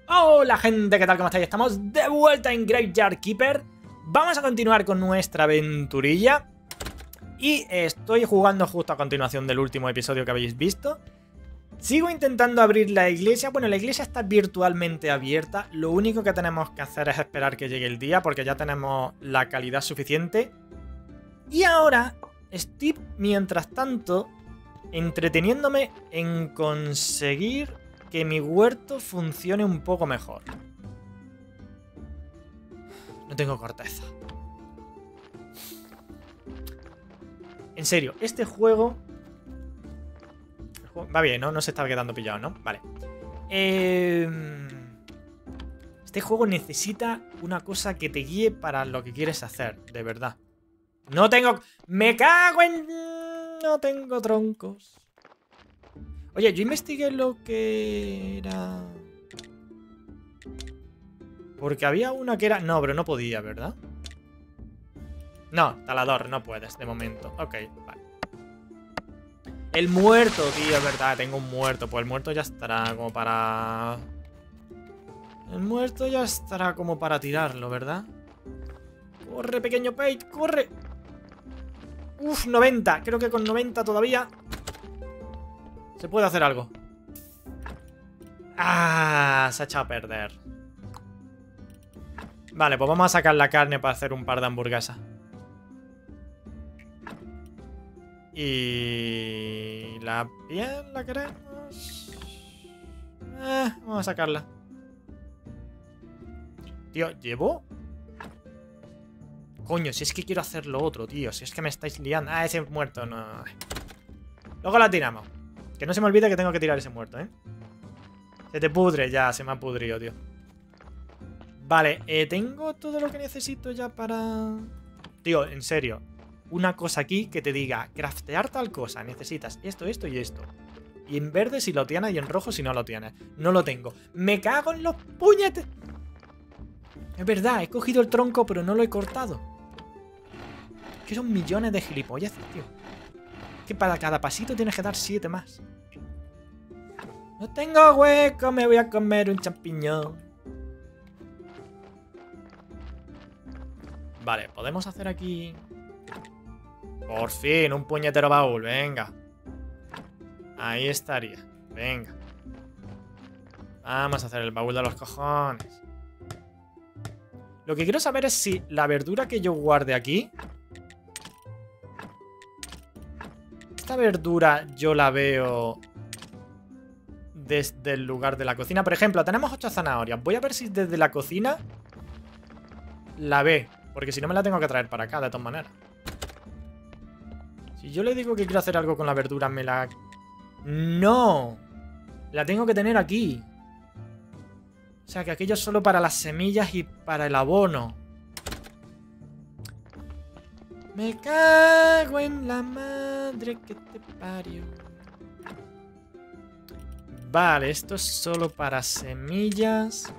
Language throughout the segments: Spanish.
Hola gente, ¿qué tal? ¿Cómo estáis? Estamos de vuelta en Graveyard Keeper. Vamos a continuar con nuestra aventurilla. Y estoy jugando justo a continuación del último episodio que habéis visto. Sigo intentando abrir la iglesia. Bueno, la iglesia está virtualmente abierta. Lo único que tenemos que hacer es esperar que llegue el día, porque ya tenemos la calidad suficiente. Y ahora estoy, mientras tanto, entreteniéndome en conseguir que mi huerto funcione un poco mejor. No tengo corteza. En serio, este juego... Va bien, ¿no? No se está quedando pillado, ¿no? Vale. Este juego necesita una cosa que te guíe para lo que quieres hacer, de verdad. No tengo... ¡Me cago en...! No tengo troncos. Oye, yo investigué lo que era... Porque había una que era... No, pero no podía, ¿verdad? No, talador, no puedes, de momento. Ok, vale. El muerto, tío, es verdad, tengo un muerto. Pues el muerto ya estará como para... El muerto ya estará como para tirarlo, ¿verdad? Corre, pequeño Page, corre. Uf, 90. Creo que con 90 todavía se puede hacer algo. Ah, se ha echado a perder. Vale, pues vamos a sacar la carne para hacer un par de hamburguesas. Y... la piel la queremos. Vamos a sacarla. Tío, ¿llevo? Coño, si es que quiero hacer lo otro, tío. Si es que me estáis liando. Ah, ese muerto, no. Luego la tiramos. Que no se me olvide que tengo que tirar ese muerto, ¿eh? Se te pudre ya, se me ha pudrido, tío. Vale, tengo todo lo que necesito ya para... Tío, en serio. Una cosa aquí que te diga, craftear tal cosa. Necesitas esto, esto y esto. Y en verde si lo tienes y en rojo si no lo tienes. No lo tengo. ¡Me cago en los puñetes! Es verdad, he cogido el tronco pero no lo he cortado. Que son millones de gilipollas, tío. Que para cada pasito tienes que dar 7 más. No tengo hueco, me voy a comer un champiñón. Vale, podemos hacer aquí... Por fin, un puñetero baúl, venga. Ahí estaría, venga. Vamos a hacer el baúl de los cojones. Lo que quiero saber es si la verdura que yo guarde aquí... Esta verdura yo la veo... desde el lugar de la cocina. Por ejemplo, tenemos 8 zanahorias. Voy a ver si desde la cocina la ve. Porque si no me la tengo que traer para acá, de todas maneras. Si yo le digo que quiero hacer algo con la verdura, me la... ¡No! La tengo que tener aquí. O sea, que aquello es solo para las semillas y para el abono. Me cago en la madre que te parió. Vale, esto es solo para semillas.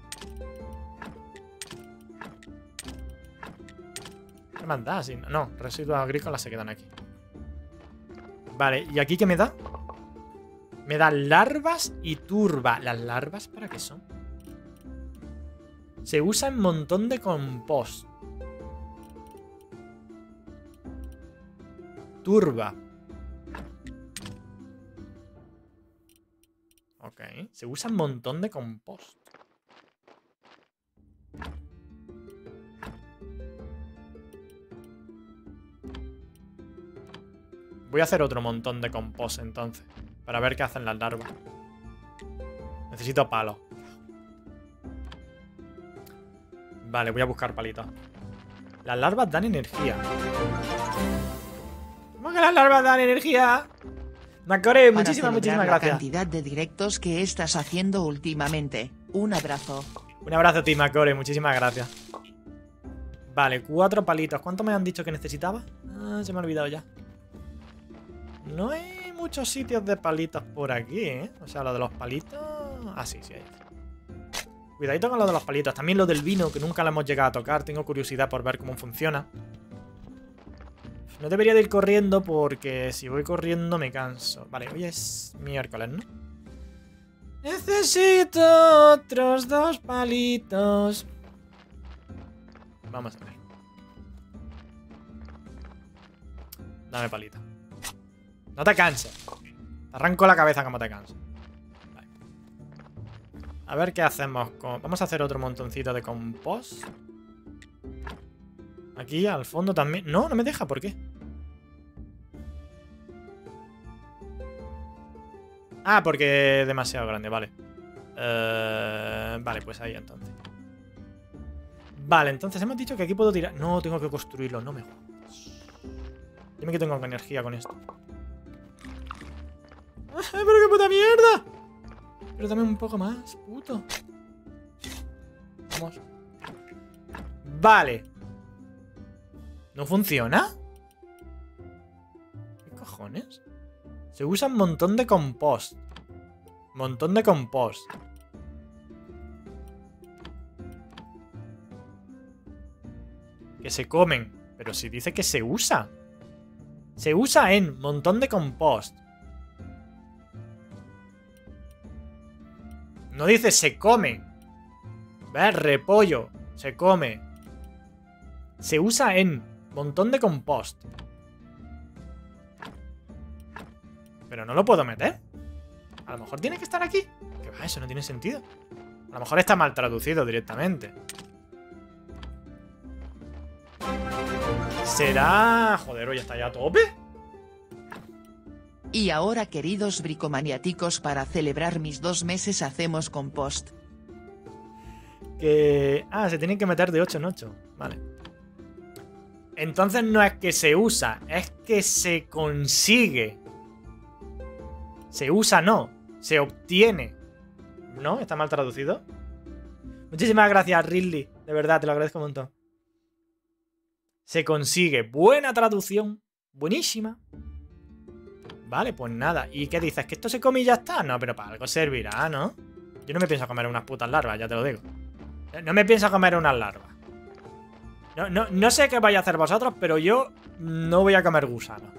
¿Qué más da? No, residuos agrícolas se quedan aquí. Vale, ¿y aquí qué me da? Me da larvas y turba. ¿Las larvas para qué son? Se usa en montón de compost. Turba. Ok, se usa un montón de compost. Voy a hacer otro montón de compost entonces, para ver qué hacen las larvas. Necesito palo. Vale, voy a buscar palitos. Las larvas dan energía. ¿Cómo que las larvas dan energía? Macore, muchísimas gracias. La cantidad de directos que estás haciendo últimamente. Un abrazo. Un abrazo a ti, Macore, muchísimas gracias. Vale, 4 palitos. ¿Cuánto me han dicho que necesitaba? Ah, se me ha olvidado ya. No hay muchos sitios de palitos por aquí, ¿eh? O sea, lo de los palitos... Ah, sí, sí hay. Cuidadito con lo de los palitos. También lo del vino, que nunca lo hemos llegado a tocar. Tengo curiosidad por ver cómo funciona. No debería de ir corriendo porque si voy corriendo me canso. Vale, hoy es miércoles, ¿no? Necesito otros 2 palitos. Vamos a ver. Dame palito. No te canses. Te arranco la cabeza como te canses. Vale. A ver qué hacemos con... Vamos a hacer otro montoncito de compost. Aquí al fondo también... No, no me deja, ¿por qué? Ah, porque es demasiado grande, vale. Vale, pues ahí entonces. Vale, entonces hemos dicho que aquí puedo tirar... No, tengo que construirlo, no me jodas. Dime que tengo energía con esto. ¡Pero qué puta mierda! Pero dame un poco más, puto. Vamos. Vale. ¿No funciona? ¿Qué cojones? Se usa un montón de compost. Montón de compost. Que se comen. Pero si dice que se usa. Se usa en montón de compost. No dice se come. ¿Ves? Repollo. Se come. Se usa en montón de compost. Pero no lo puedo meter. A lo mejor tiene que estar aquí. ¿Qué va? Eso no tiene sentido. A lo mejor está mal traducido directamente. ¿Será...? Joder, ¿ya está ya a tope? Y ahora, queridos bricomaniáticos, para celebrar mis 2 meses hacemos compost. Que... Ah, se tienen que meter de 8 en 8. Vale. Entonces no es que se usa, es que se consigue. Se usa no, se obtiene. ¿No? ¿Está mal traducido? Muchísimas gracias, Ridley. De verdad, te lo agradezco un montón. Se consigue. Buena traducción. Buenísima. Vale, pues nada. ¿Y qué dices? ¿Que esto se come y ya está? No, pero para algo servirá, ¿no? Yo no me pienso comer unas putas larvas, ya te lo digo. No me pienso comer unas larvas. No sé qué vais a hacer vosotros, pero yo no voy a comer gusanos.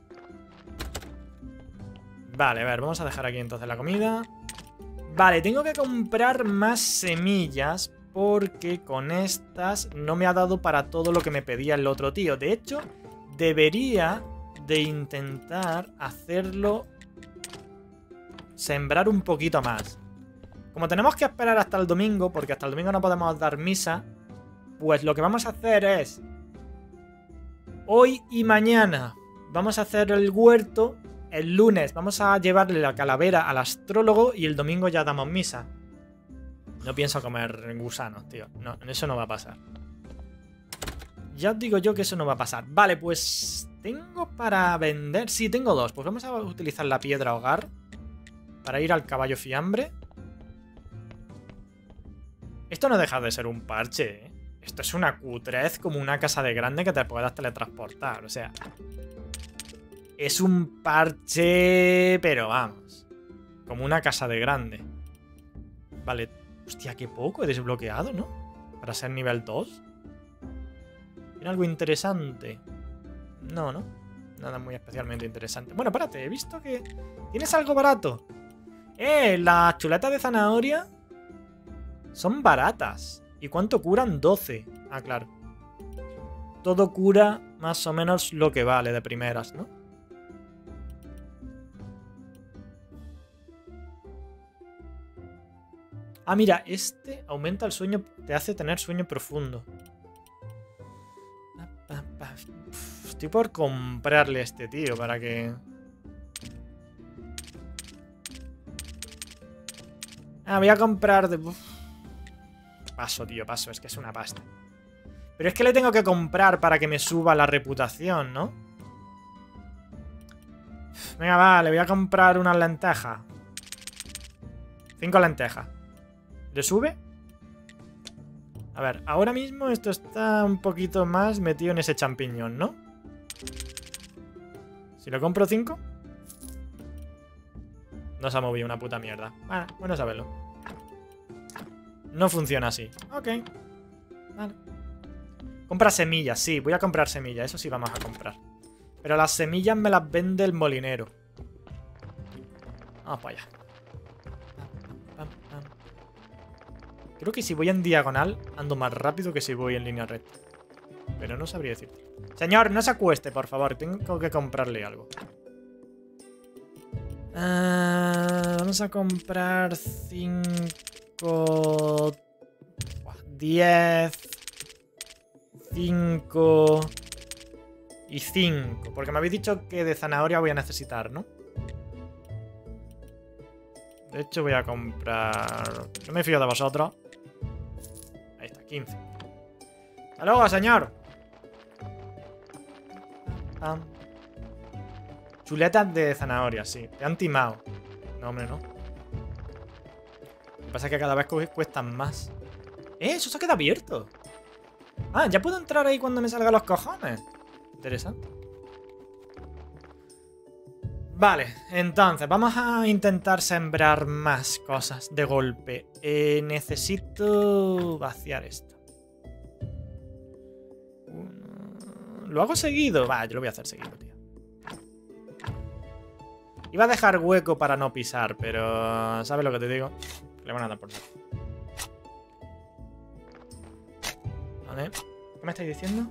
Vale, a ver, vamos a dejar aquí entonces la comida. Vale, tengo que comprar más semillas porque con estas no me ha dado para todo lo que me pedía el otro tío. De hecho, debería de intentar hacerlo... Sembrar un poquito más. Como tenemos que esperar hasta el domingo, porque hasta el domingo no podemos dar misa, pues lo que vamos a hacer es... Hoy y mañana vamos a hacer el huerto. El lunes vamos a llevarle la calavera al astrólogo y el domingo ya damos misa. No pienso comer gusanos, tío. No, eso no va a pasar. Ya os digo yo que eso no va a pasar. Vale, pues... Tengo para vender... Sí, tengo 2. Pues vamos a utilizar la piedra hogar para ir al caballo fiambre. Esto no deja de ser un parche, ¿eh? Esto es una cutrez como una casa de grande que te puedas teletransportar. O sea... Es un parche... Pero vamos. Como una casa de grande. Vale. Hostia, qué poco he desbloqueado, ¿no? Para ser nivel 2. ¿Tiene algo interesante? No, ¿no? Nada muy especialmente interesante. Bueno, espérate. He visto que... ¿Tienes algo barato? Las chuletas de zanahoria son baratas. ¿Y cuánto curan? 12. Ah, claro. Todo cura más o menos lo que vale de primeras, ¿no? Ah, mira, este aumenta el sueño, te hace tener sueño profundo. Estoy por comprarle a este tío para que... Ah, voy a comprar de... Paso, tío, paso, es que es una pasta. Pero es que le tengo que comprar para que me suba la reputación, ¿no? Venga, va, le voy a comprar unas lentejas. 5 lentejas. ¿Le sube? A ver, ahora mismo esto está un poquito más metido en ese champiñón, ¿no? Si lo compro 5... No se ha movido una puta mierda. Ah, bueno saberlo. No funciona así. Ok. Vale. Compra semillas, sí, voy a comprar semillas. Eso sí vamos a comprar. Pero las semillas me las vende el molinero. Vamos para allá. Creo que si voy en diagonal ando más rápido que si voy en línea recta. Pero no sabría decirte. Señor, no se acueste, por favor. Tengo que comprarle algo. Vamos a comprar 5... 10... 5... Y 5. Porque me habéis dicho que de zanahoria voy a necesitar, ¿no? De hecho voy a comprar... No me fío de vosotros. Ahí está, 15. ¡Hasta luego, señor! Chuletas de zanahoria, sí. Te han timado. No, hombre, no. Lo que pasa es que cada vez cuestan más. Eso se queda abierto. Ah, ya puedo entrar ahí cuando me salgan los cojones. Interesante. Vale, entonces vamos a intentar sembrar más cosas de golpe. Necesito vaciar esto. ¿Lo hago seguido? Va, yo lo voy a hacer seguido, tío. Iba a dejar hueco para no pisar, pero... ¿sabes lo que te digo? Le van a dar por nada. Vale. ¿Qué me estáis diciendo?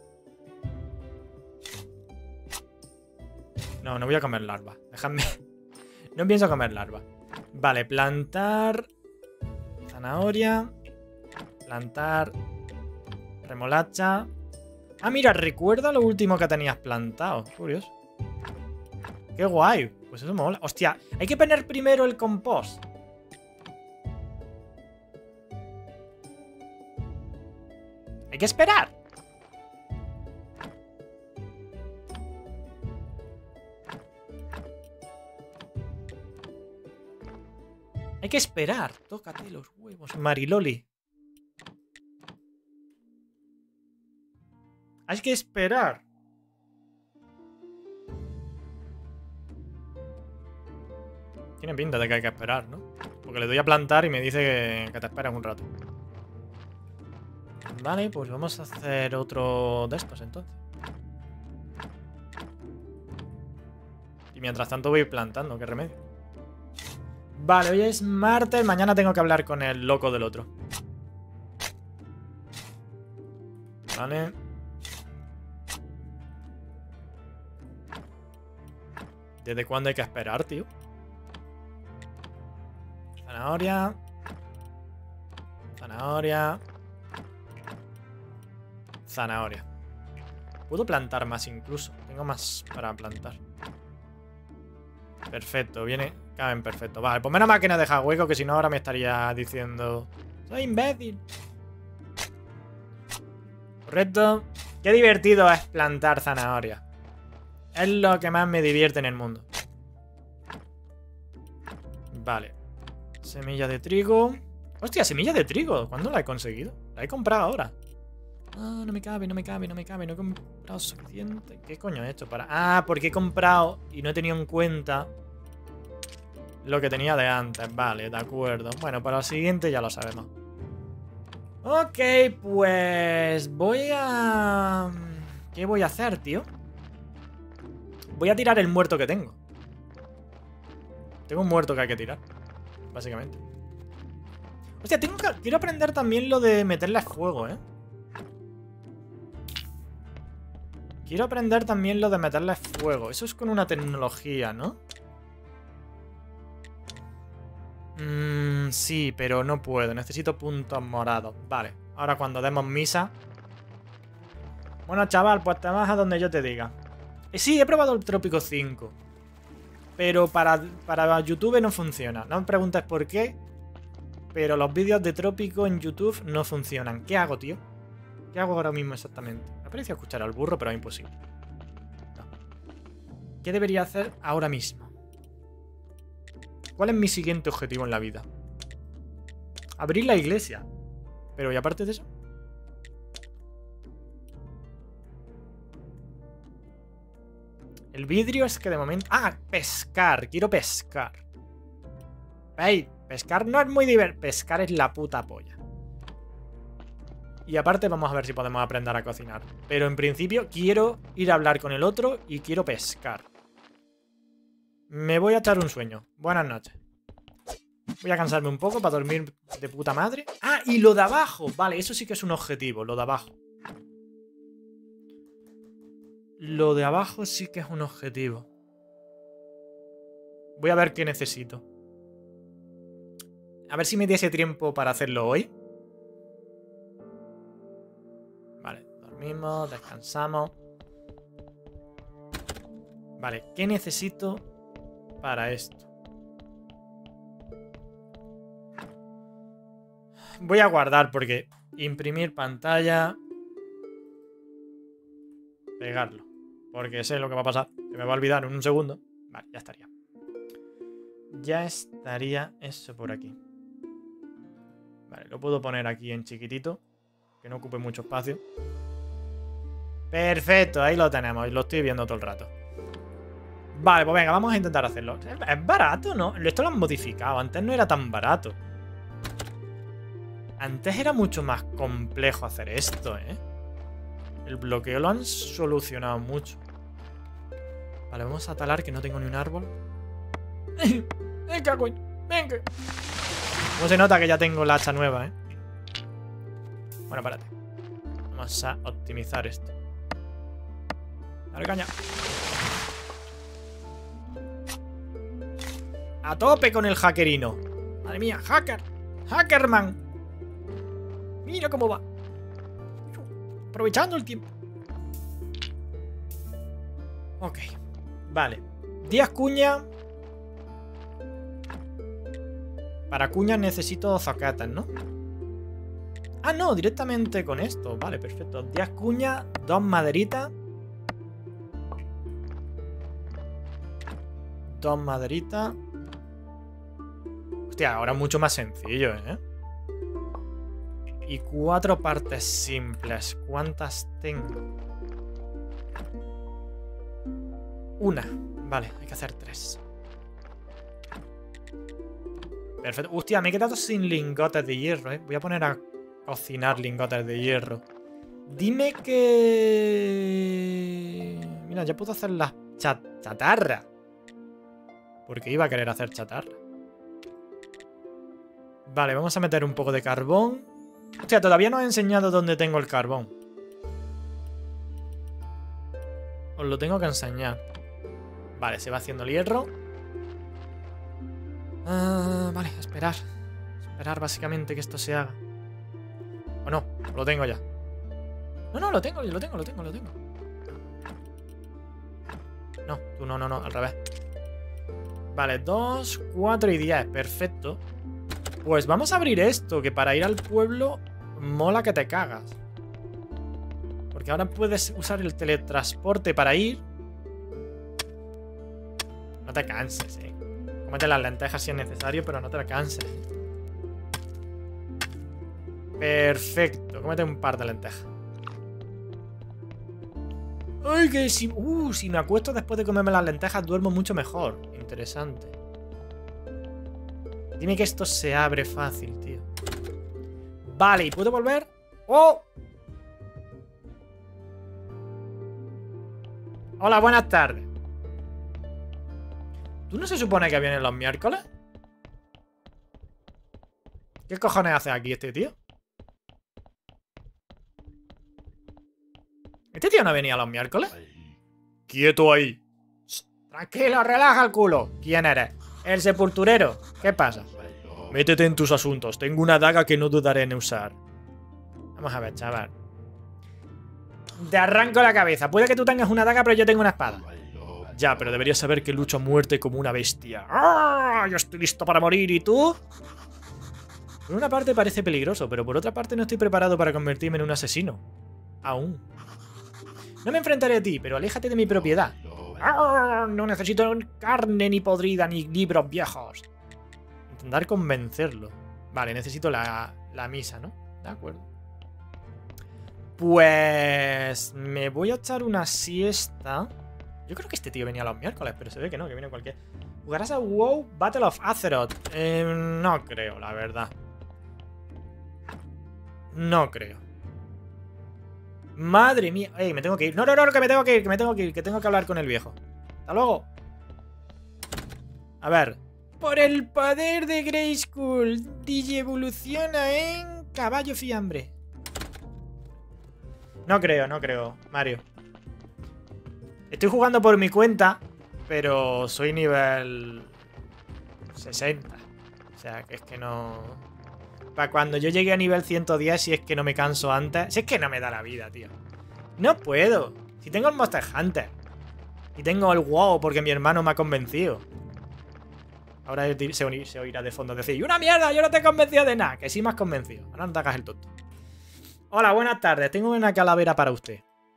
No, no voy a comer larva. Dejadme. No pienso comer larva. Vale, plantar... zanahoria. Plantar... remolacha. Ah, mira, recuerda lo último que tenías plantado. Curioso. Qué guay. Pues eso mola. Hostia, hay que poner primero el compost. Hay que esperar. Hay que esperar. Tócate los huevos, Mariloli. Hay que esperar. Tiene pinta de que hay que esperar, ¿no? Porque le doy a plantar y me dice que te esperas un rato. Vale, pues vamos a hacer otro de estos entonces. Y mientras tanto voy plantando, qué remedio. Vale, hoy es martes, mañana tengo que hablar con el loco del otro. Vale. ¿Desde cuándo hay que esperar, tío? Zanahoria. Zanahoria. Zanahoria. Puedo plantar más incluso. Tengo más para plantar. Perfecto, viene. Caben perfecto. Vale, pues menos mal que no deja hueco, que si no ahora me estaría diciendo... ¡Soy imbécil! Correcto. Qué divertido es plantar zanahoria. Es lo que más me divierte en el mundo. Vale. Semilla de trigo. Hostia, semilla de trigo. ¿Cuándo la he conseguido? La he comprado ahora. Ah, no me cabe, no me cabe, no me cabe. No he comprado suficiente. ¿Qué coño he hecho para...? Ah, porque he comprado y no he tenido en cuenta lo que tenía de antes. Vale, de acuerdo. Bueno, para el siguiente ya lo sabemos. Ok, pues voy a... ¿Qué voy a hacer, tío? Voy a tirar el muerto que tengo. Tengo un muerto que hay que tirar, básicamente. Hostia, quiero aprender también lo de meterle fuego, ¿eh? Quiero aprender también lo de meterle fuego. Eso es con una tecnología, ¿no? Sí, pero no puedo. Necesito puntos morados. Vale, ahora cuando demos misa... Bueno, chaval, pues te vas a donde yo te diga. Sí, he probado el Trópico 5. Pero para YouTube no funciona. No me preguntes por qué. Pero los vídeos de Trópico en YouTube no funcionan. ¿Qué hago, tío? ¿Qué hago ahora mismo exactamente? Me parece escuchar al burro, pero es imposible. No. ¿Qué debería hacer ahora mismo? ¿Cuál es mi siguiente objetivo en la vida? Abrir la iglesia. Pero ¿y aparte de eso? El vidrio es que de momento... ¡Ah! Pescar. Quiero pescar. ¡Ey! Pescar no es muy divertido. Pescar es la puta polla. Y aparte vamos a ver si podemos aprender a cocinar. Pero en principio quiero ir a hablar con el otro y quiero pescar. Me voy a echar un sueño. Buenas noches. Voy a cansarme un poco para dormir de puta madre. Ah, y lo de abajo. Vale, eso sí que es un objetivo, lo de abajo. Lo de abajo sí que es un objetivo. Voy a ver qué necesito. A ver si me diese tiempo para hacerlo hoy. Vale, dormimos, descansamos. Vale, ¿qué necesito para esto? Voy a guardar porque imprimir pantalla. Pegarlo. Porque sé lo que va a pasar. Se me va a olvidar en un segundo. Vale, ya estaría. Ya estaría eso por aquí. Vale, lo puedo poner aquí en chiquitito. Que no ocupe mucho espacio. Perfecto, ahí lo tenemos. Y lo estoy viendo todo el rato. Vale, pues venga, vamos a intentar hacerlo. Es barato, ¿no? Esto lo han modificado. Antes no era tan barato. Antes era mucho más complejo hacer esto, ¿eh? El bloqueo lo han solucionado mucho. Vale, vamos a talar que no tengo ni un árbol. Venga, coño. Venga. ¿Cómo se nota que ya tengo la hacha nueva, eh? Bueno, espérate. Vamos a optimizar esto. Dale caña. A tope con el hackerino. Madre mía, hacker. Hackerman. Mira cómo va. Aprovechando el tiempo. Ok. Vale. 10 cuñas. Para cuñas necesito zacatas, ¿no? Ah, no, directamente con esto. Vale, perfecto. 10 cuñas, 2 maderitas. 2 maderitas. Hostia, ahora es mucho más sencillo, ¿eh? Y 4 partes simples. ¿Cuántas tengo? Una. Vale, hay que hacer 3. Perfecto. Hostia, me he quedado sin lingotes de hierro, ¿eh? Voy a poner a cocinar lingotes de hierro. Dime que... Mira, ya puedo hacer las chatarra. Porque iba a querer hacer chatarra. Vale, vamos a meter un poco de carbón. Hostia, todavía no he enseñado dónde tengo el carbón. Os lo tengo que enseñar. Vale, se va haciendo el hierro. Vale, esperar. Esperar básicamente que esto se haga. O no, lo tengo ya. No, lo tengo. No, tú no, al revés. Vale, 2, 4 y 10, perfecto. Pues vamos a abrir esto, que para ir al pueblo mola que te cagas. Porque ahora puedes usar el teletransporte para ir. No te canses, Cómete las lentejas si es necesario, pero no te canses. Perfecto, cómete un par de lentejas. Ay, que si me acuesto después de comerme las lentejas duermo mucho mejor. Interesante. Dime que esto se abre fácil, tío. Vale, ¿y puedo volver? ¡Oh! Hola, buenas tardes. ¿Tú no se supone que vienen los miércoles? ¿Qué cojones hace aquí este tío? ¿Este tío no venía los miércoles? ¡Quieto ahí! Tranquilo, relaja el culo. ¿Quién eres? El sepulturero. ¿Qué pasa? Métete en tus asuntos. Tengo una daga que no dudaré en usar. Vamos a ver, chaval. Te arranco la cabeza. Puede que tú tengas una daga, pero yo tengo una espada. Ya, pero deberías saber que lucho a muerte como una bestia. ¡Ah! Yo estoy listo para morir, ¿y tú? Por una parte parece peligroso, pero por otra parte no estoy preparado para convertirme en un asesino. Aún. No me enfrentaré a ti, pero aléjate de mi propiedad. ¡Ah! No necesito carne ni podrida ni libros viejos. Intentar convencerlo. Vale, necesito la misa, ¿no? De acuerdo. Pues... me voy a echar una siesta. Yo creo que este tío venía los miércoles, pero se ve que no, que viene cualquier... ¿Jugarás a WoW Battle of Azeroth? No creo, la verdad. No creo. Madre mía. Ey, me tengo que ir. No, que me tengo que ir, que tengo que hablar con el viejo. Hasta luego. A ver. Por el poder de Grayskull, digievoluciona en caballo fiambre. No creo, Mario. Estoy jugando por mi cuenta, pero soy nivel 60. O sea, que es que no... Para cuando yo llegue a nivel 110, si es que no me canso antes... Si es que no me da la vida, tío. No puedo. Si tengo el Monster Hunter. Y tengo el WoW porque mi hermano me ha convencido. Ahora se oirá de fondo decir: ¡una mierda! Yo no te he convencido de nada. Que sí me has convencido. Ahora no te hagas el tonto. Hola, buenas tardes. Tengo una calavera para usted.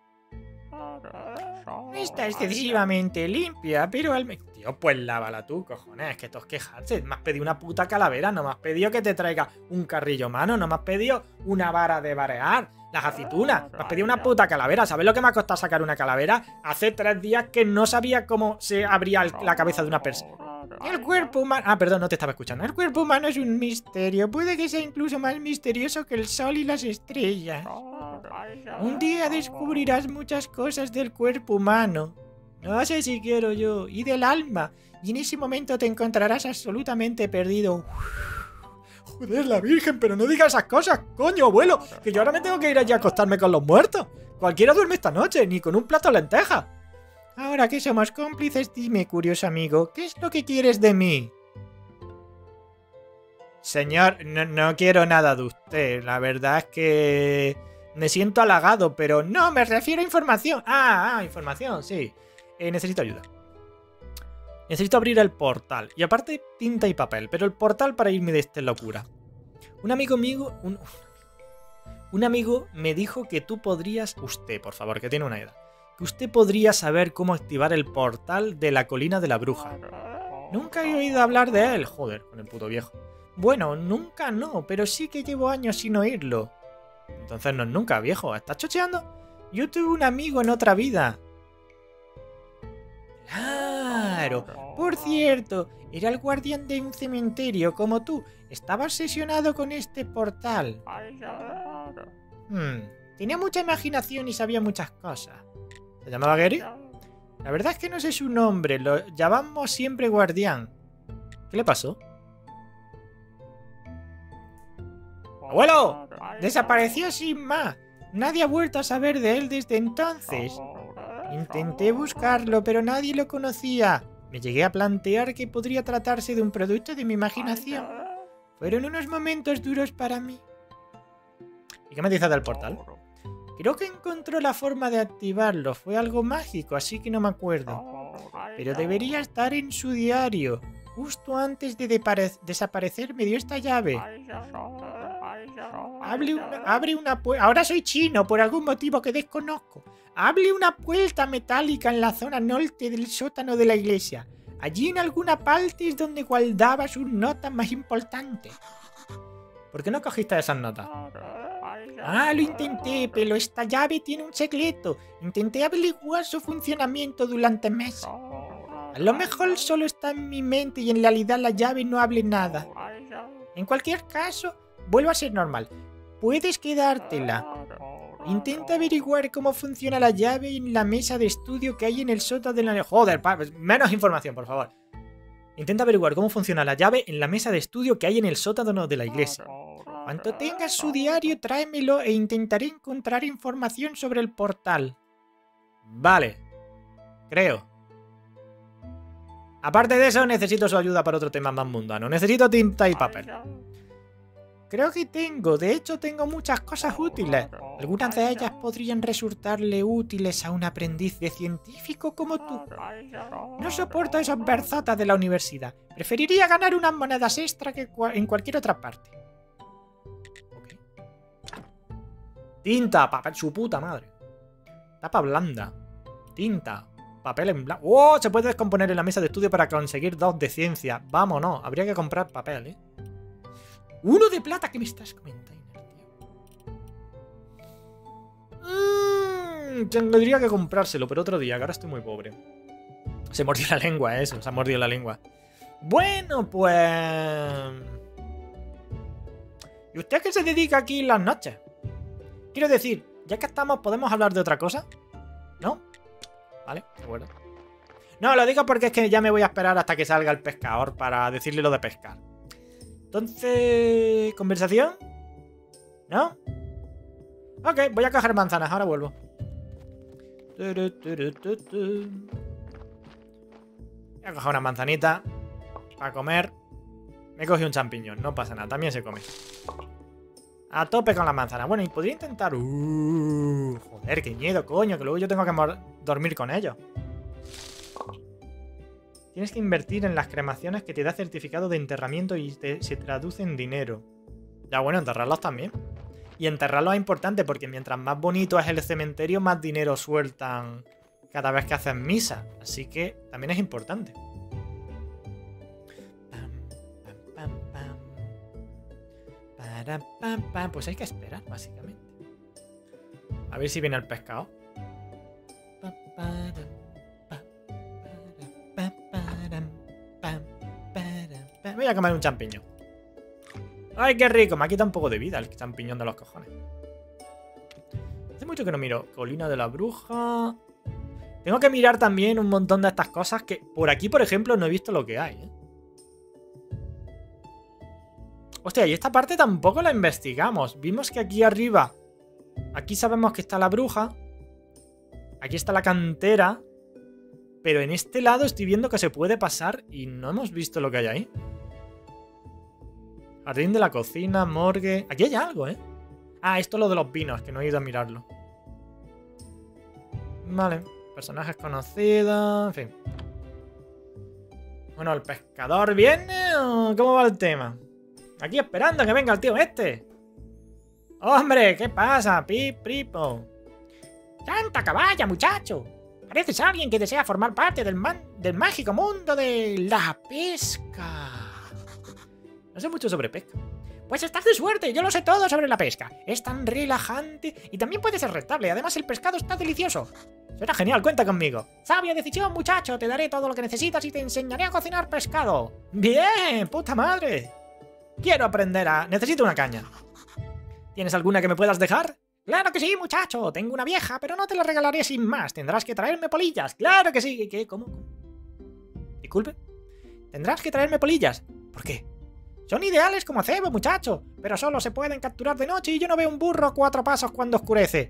Está excesivamente limpia, pero al... Tío, pues lávala tú, cojones. Es que esto es quejarse. Me has pedido una puta calavera. No me has pedido que te traiga un carrillo humano. No me has pedido una vara de barear. Las aceitunas. Me has pedido una puta calavera. ¿Sabes lo que me ha costado sacar una calavera? Hace 3 días que no sabía cómo se abría la cabeza de una persona. El cuerpo humano... Ah, perdón, no te estaba escuchando. El cuerpo humano es un misterio. Puede que sea incluso más misterioso que el sol y las estrellas. Un día descubrirás muchas cosas del cuerpo humano. No sé si quiero yo. Y del alma. Y en ese momento te encontrarás absolutamente perdido. Joder, la virgen, pero no digas esas cosas, coño, abuelo. Que yo ahora me tengo que ir allí a acostarme con los muertos. Cualquiera duerme esta noche, ni con un plato de lentejas. Ahora que somos cómplices, dime, curioso amigo, ¿qué es lo que quieres de mí? Señor, no quiero nada de usted. La verdad es que me siento halagado, pero no, me refiero a información. Información, sí. Necesito ayuda. Necesito abrir el portal. Y aparte, tinta y papel. Pero el portal para irme de esta locura. Un amigo me dijo que tú podrías... Usted, por favor, que tiene una edad. Que usted podría saber cómo activar el portal de la colina de la bruja. Nunca he oído hablar de él. Joder, con el puto viejo. Bueno, nunca no, pero sí que llevo años sin oírlo. Entonces no es nunca, viejo. ¿Estás chocheando? Yo tuve un amigo en otra vida. Claro. Por cierto, era el guardián de un cementerio como tú. Estaba obsesionado con este portal. Tenía mucha imaginación y sabía muchas cosas. ¿Se llamaba Gary? La verdad es que no sé su nombre. Lo llamamos siempre guardián. ¿Qué le pasó? ¡Abuelo! Desapareció sin más. Nadie ha vuelto a saber de él desde entonces. Intenté buscarlo, pero nadie lo conocía. Me llegué a plantear que podría tratarse de un producto de mi imaginación. Fueron unos momentos duros para mí. ¿Y qué me dices del portal? Creo que encontró la forma de activarlo. Fue algo mágico, así que no me acuerdo. Pero debería estar en su diario. Justo antes de desaparecer me dio esta llave. Abre una puerta. Ahora soy chino, por algún motivo que desconozco. Abre una puerta metálica en la zona norte del sótano de la iglesia. Allí en alguna parte es donde guardaba sus notas más importantes. ¿Por qué no cogiste esas notas? Lo intenté, pero esta llave tiene un secreto. Intenté averiguar su funcionamiento durante meses. A lo mejor solo está en mi mente y en realidad la llave no hable nada. En cualquier caso, vuelvo a ser normal. Puedes quedártela. Intenta averiguar cómo funciona la llave en la mesa de estudio que hay en el sótano de la... Joder, menos información, por favor. Intenta averiguar cómo funciona la llave en la mesa de estudio que hay en el sótano de la iglesia. Cuando tengas su diario, tráemelo e intentaré encontrar información sobre el portal. Vale. Creo. Aparte de eso, necesito su ayuda para otro tema más mundano. Necesito tinta y papel. Creo que tengo. De hecho, tengo muchas cosas útiles. Algunas de ellas podrían resultarle útiles a un aprendiz de científico como tú. No soporto esos berzotas de la universidad. Preferiría ganar unas monedas extra que en cualquier otra parte. Okay. Tinta, papel, su puta madre. Tapa blanda. Tinta. Papel en blanco. ¡Oh! Se puede descomponer en la mesa de estudio para conseguir 2 de ciencia. Vámonos. Habría que comprar papel, ¿eh? 1 de plata. ¿Qué me estás comentando, tío? Tendría que comprárselo, pero otro día, que ahora estoy muy pobre. Se mordió la lengua, eso. Se ha mordido la lengua. Bueno, pues... ¿Y usted a qué se dedica aquí en las noches? Quiero decir, ya que estamos, ¿podemos hablar de otra cosa? ¿No? Vale, de acuerdo. No, lo digo porque es que ya me voy a esperar hasta que salga el pescador para decirle lo de pescar. Entonces... ¿conversación? ¿No? Ok, voy a coger manzanas, ahora vuelvo. Voy a coger una manzanita para comer. Me cogí un champiñón, no pasa nada, también se come. A tope con la manzana. Bueno, y podría intentar... joder, qué miedo, coño, que luego yo tengo que dormir con ellos. Tienes que invertir en las cremaciones que te da certificado de enterramiento y se traduce en dinero. Ya, bueno, enterrarlos también. Y enterrarlos es importante porque mientras más bonito es el cementerio, más dinero sueltan cada vez que hacen misa. Así que también es importante. Pues hay que esperar, básicamente. A ver si viene el pescado. Voy a comer un champiñón. ¡Ay, qué rico! Me ha quitado un poco de vida el champiñón de los cojones. Hace mucho que no miro. Colina de la Bruja. Tengo que mirar también un montón de estas cosas que... Por aquí, por ejemplo, no he visto lo que hay, ¿eh? Hostia, y esta parte tampoco la investigamos. Vimos que aquí arriba... Aquí sabemos que está la bruja. Aquí está la cantera. Pero en este lado estoy viendo que se puede pasar y no hemos visto lo que hay ahí. Jardín de la cocina, morgue... Aquí hay algo, ¿eh? Ah, esto es lo de los vinos, que no he ido a mirarlo. Vale. Personajes conocidos... En fin. Bueno, ¿el pescador viene o cómo va el tema? Aquí esperando a que venga el tío este. ¡Hombre! ¿Qué pasa? Pripo. ¡Santa caballa, muchacho! Pareces alguien que desea formar parte del mágico mundo de la pesca. No sé mucho sobre pesca. Pues estás de suerte, yo lo sé todo sobre la pesca. Es tan relajante y también puede ser rentable. Además, el pescado está delicioso. Será genial, cuenta conmigo. Sabia decisión, muchacho. Te daré todo lo que necesitas y te enseñaré a cocinar pescado. ¡Bien! ¡Puta madre! Quiero aprender a... Necesito una caña. ¿Tienes alguna que me puedas dejar? ¡Claro que sí, muchacho! Tengo una vieja, pero no te la regalaré sin más. Tendrás que traerme polillas. ¡Claro que sí! ¿Qué? ¿Cómo? ¿Disculpe? Tendrás que traerme polillas. ¿Por qué? Son ideales como cebo, muchacho, pero solo se pueden capturar de noche y yo no veo un burro a 4 pasos cuando oscurece.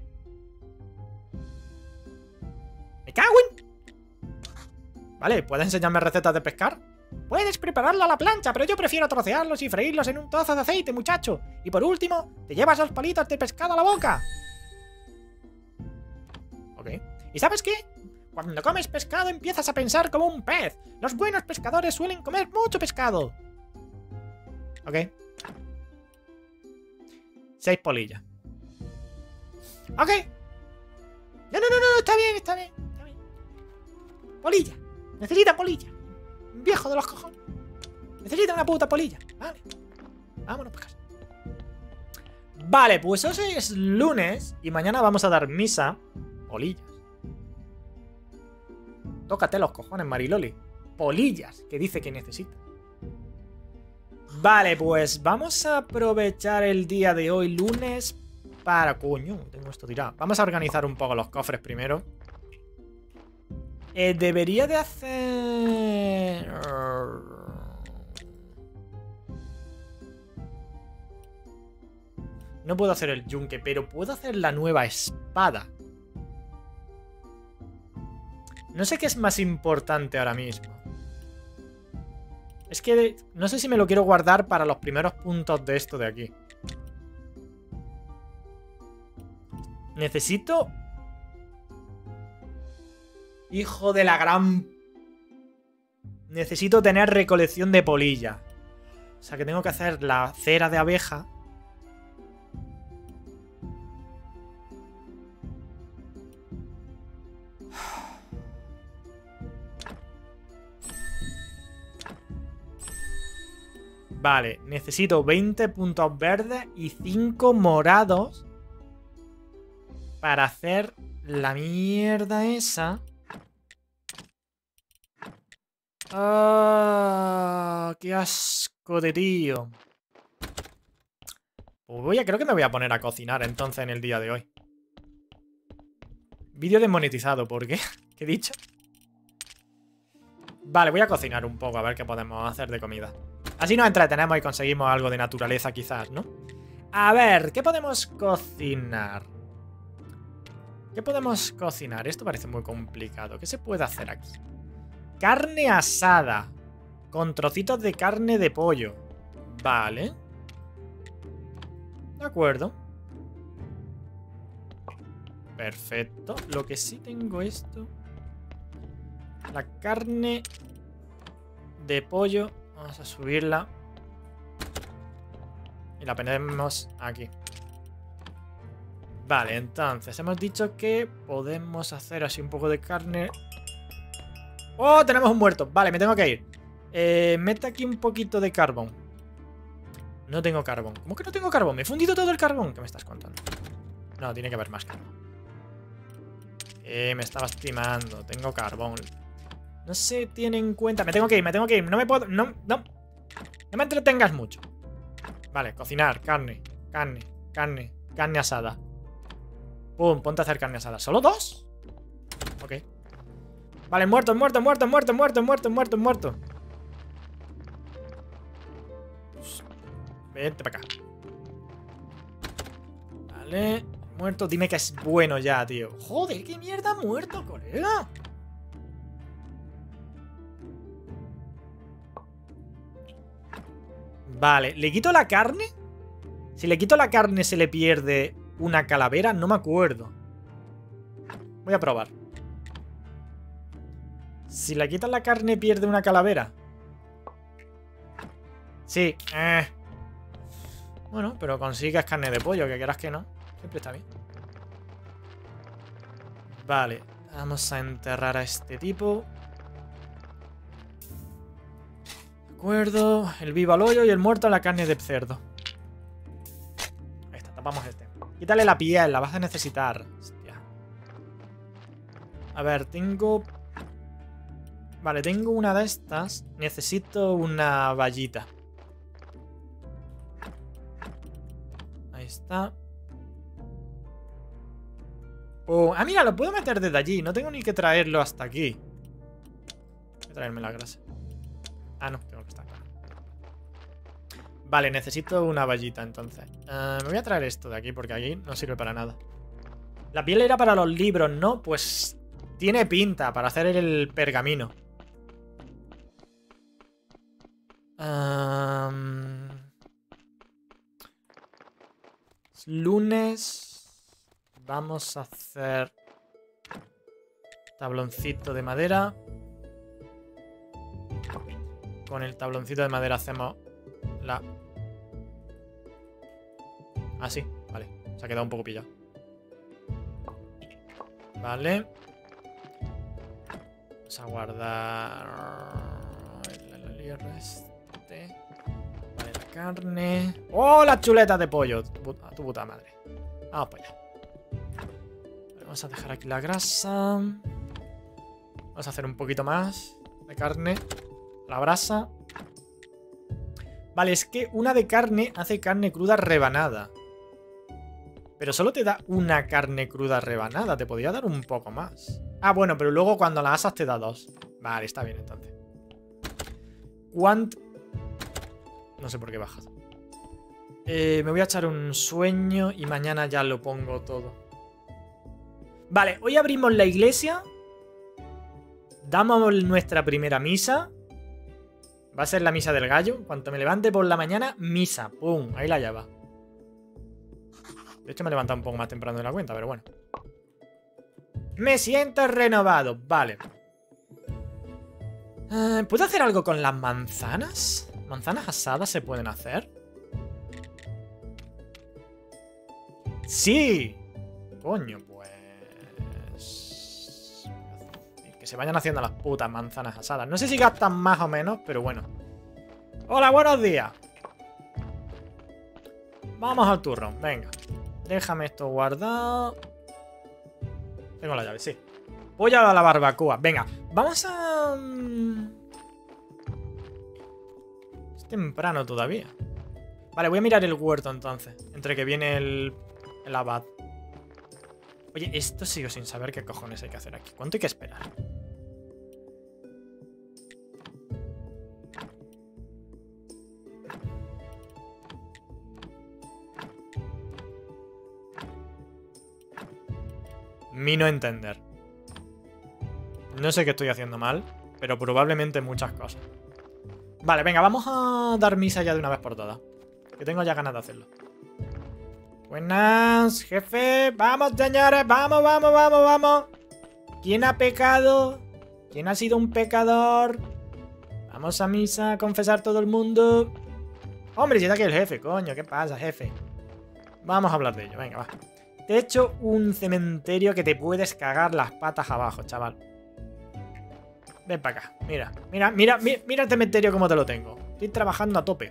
¡Me cago en! Vale, ¿puedes enseñarme recetas de pescar? Puedes prepararlo a la plancha, pero yo prefiero trocearlos y freírlos en un trozo de aceite, muchacho. Y por último, te llevas los palitos de pescado a la boca. Ok. ¿Y sabes qué? Cuando comes pescado empiezas a pensar como un pez. Los buenos pescadores suelen comer mucho pescado. Ok. 6 polillas. Ok. No, está bien, está bien. Polilla. Necesita polilla. Viejo de los cojones. Necesita una puta polilla. Vale. Vámonos para casa. Vale, pues hoy es lunes y mañana vamos a dar misa. Polillas. Tócate los cojones, Mariloli. Polillas, que dice que necesita. Vale, pues vamos a aprovechar el día de hoy, lunes, para... Coño, tengo esto tirado. Vamos a organizar un poco los cofres primero. Debería de hacer... No puedo hacer el yunque, pero puedo hacer la nueva espada. No sé qué es más importante ahora mismo. Es que no sé si me lo quiero guardar para los primeros puntos de esto de aquí. Necesito... Hijo de la gran... Necesito tener recolección de polilla. O sea que tengo que hacer la cera de abeja. Vale, necesito 20 puntos verdes y 5 morados para hacer la mierda esa. ¡Ah! ¡Qué asco de tío! Pues creo que me voy a poner a cocinar entonces en el día de hoy. Vídeo desmonetizado, ¿por qué? ¿Qué he dicho? Vale, voy a cocinar un poco a ver qué podemos hacer de comida. Así nos entretenemos y conseguimos algo de naturaleza quizás, ¿no? A ver, ¿qué podemos cocinar? ¿Qué podemos cocinar? Esto parece muy complicado. ¿Qué se puede hacer aquí? Carne asada. Con trocitos de carne de pollo. Vale. De acuerdo. Perfecto. Lo que sí tengo esto. La carne de pollo. Vamos a subirla. Y la ponemos aquí. Vale, entonces hemos dicho que podemos hacer así un poco de carne. ¡Oh! Tenemos un muerto. Vale, me tengo que ir. Mete aquí un poquito de carbón. No tengo carbón. ¿Cómo que no tengo carbón? Me he fundido todo el carbón. ¿Qué me estás contando? No, tiene que haber más carbón. Me estaba estimando. Tengo carbón. No se tiene en cuenta. Me tengo que ir, me tengo que ir. No me puedo... No me entretengas mucho. Vale, cocinar. Carne. Carne asada. Pum, ponte a hacer carne asada. ¿Solo 2? Ok. Vale, muerto. Vete para acá. Vale. Muerto. Dime que es bueno ya, tío. Joder, qué mierda muerto, colega. Vale, ¿le quito la carne? Si le quito la carne se le pierde una calavera, no me acuerdo. Voy a probar. Si le quitas la carne pierde una calavera. Sí. Bueno, pero consigues carne de pollo, que quieras que no. Siempre está bien. Vale, vamos a enterrar a este tipo. De acuerdo. El vivo al hoyo y el muerto a la carne de cerdo. Ahí está, tapamos este. Quítale la piel, la vas a necesitar. Hostia. A ver, tengo... Vale, tengo una de estas. Necesito una vallita. Ahí está. Oh, ah, mira, lo puedo meter desde allí. No tengo ni que traerlo hasta aquí. Voy a traerme la grasa. Ah, no, tengo que estar acá. Vale, necesito una vallita entonces. Me voy a traer esto de aquí porque aquí no sirve para nada. La piel era para los libros, ¿no? Pues tiene pinta para hacer el pergamino. Lunes. Vamos a hacer tabloncito de madera. Con el tabloncito de madera hacemos la... Ah, sí, vale. Se ha quedado un poco pillado. Vale. Vamos a guardar el este. Vale, la carne. ¡Oh, las chuletas de pollo! A tu puta madre. Vamos para allá. Vamos a dejar aquí la grasa. Vamos a hacer un poquito más de carne. La brasa. Vale, es que una de carne hace carne cruda rebanada. Pero solo te da una carne cruda rebanada. Te podría dar un poco más. Ah, bueno, pero luego cuando la asas te da 2. Vale, está bien entonces. No sé por qué bajas. Me voy a echar un sueño y mañana ya lo pongo todo. Vale, hoy abrimos la iglesia. Damos nuestra primera misa. Va a ser la misa del gallo. Cuando me levante por la mañana, misa. ¡Pum! Ahí la llave. De hecho me he levantado un poco más temprano de la cuenta, pero bueno. Me siento renovado. Vale. ¿Puedo hacer algo con las manzanas? ¿Manzanas asadas se pueden hacer? ¡Sí! Coño, pues... Que se vayan haciendo las putas manzanas asadas. No sé si gastan más o menos, pero bueno. ¡Hola, buenos días! Vamos al turrón, venga. Déjame esto guardado. Tengo la llave, sí. Pollo a la barbacoa. Venga, vamos a... Es temprano todavía. Vale, voy a mirar el huerto entonces. Entre que viene el abad. Oye, esto sigo sin saber qué cojones hay que hacer aquí. ¿Cuánto hay que esperar? Mi no entender. No sé qué estoy haciendo mal, pero probablemente muchas cosas. Vale, venga, vamos a dar misa ya de una vez por todas. Que tengo ya ganas de hacerlo. Buenas, jefe. Vamos, señores. Vamos, vamos, vamos, vamos. ¿Quién ha pecado? ¿Quién ha sido un pecador? Vamos a misa a confesar todo el mundo. Hombre, si está aquí el jefe, coño. ¿Qué pasa, jefe? Vamos a hablar de ello. Venga, va. Te he hecho un cementerio que te puedes cagar las patas abajo, chaval. Ven para acá. Mira, mira, mira, mira, mira el cementerio como te lo tengo. Estoy trabajando a tope.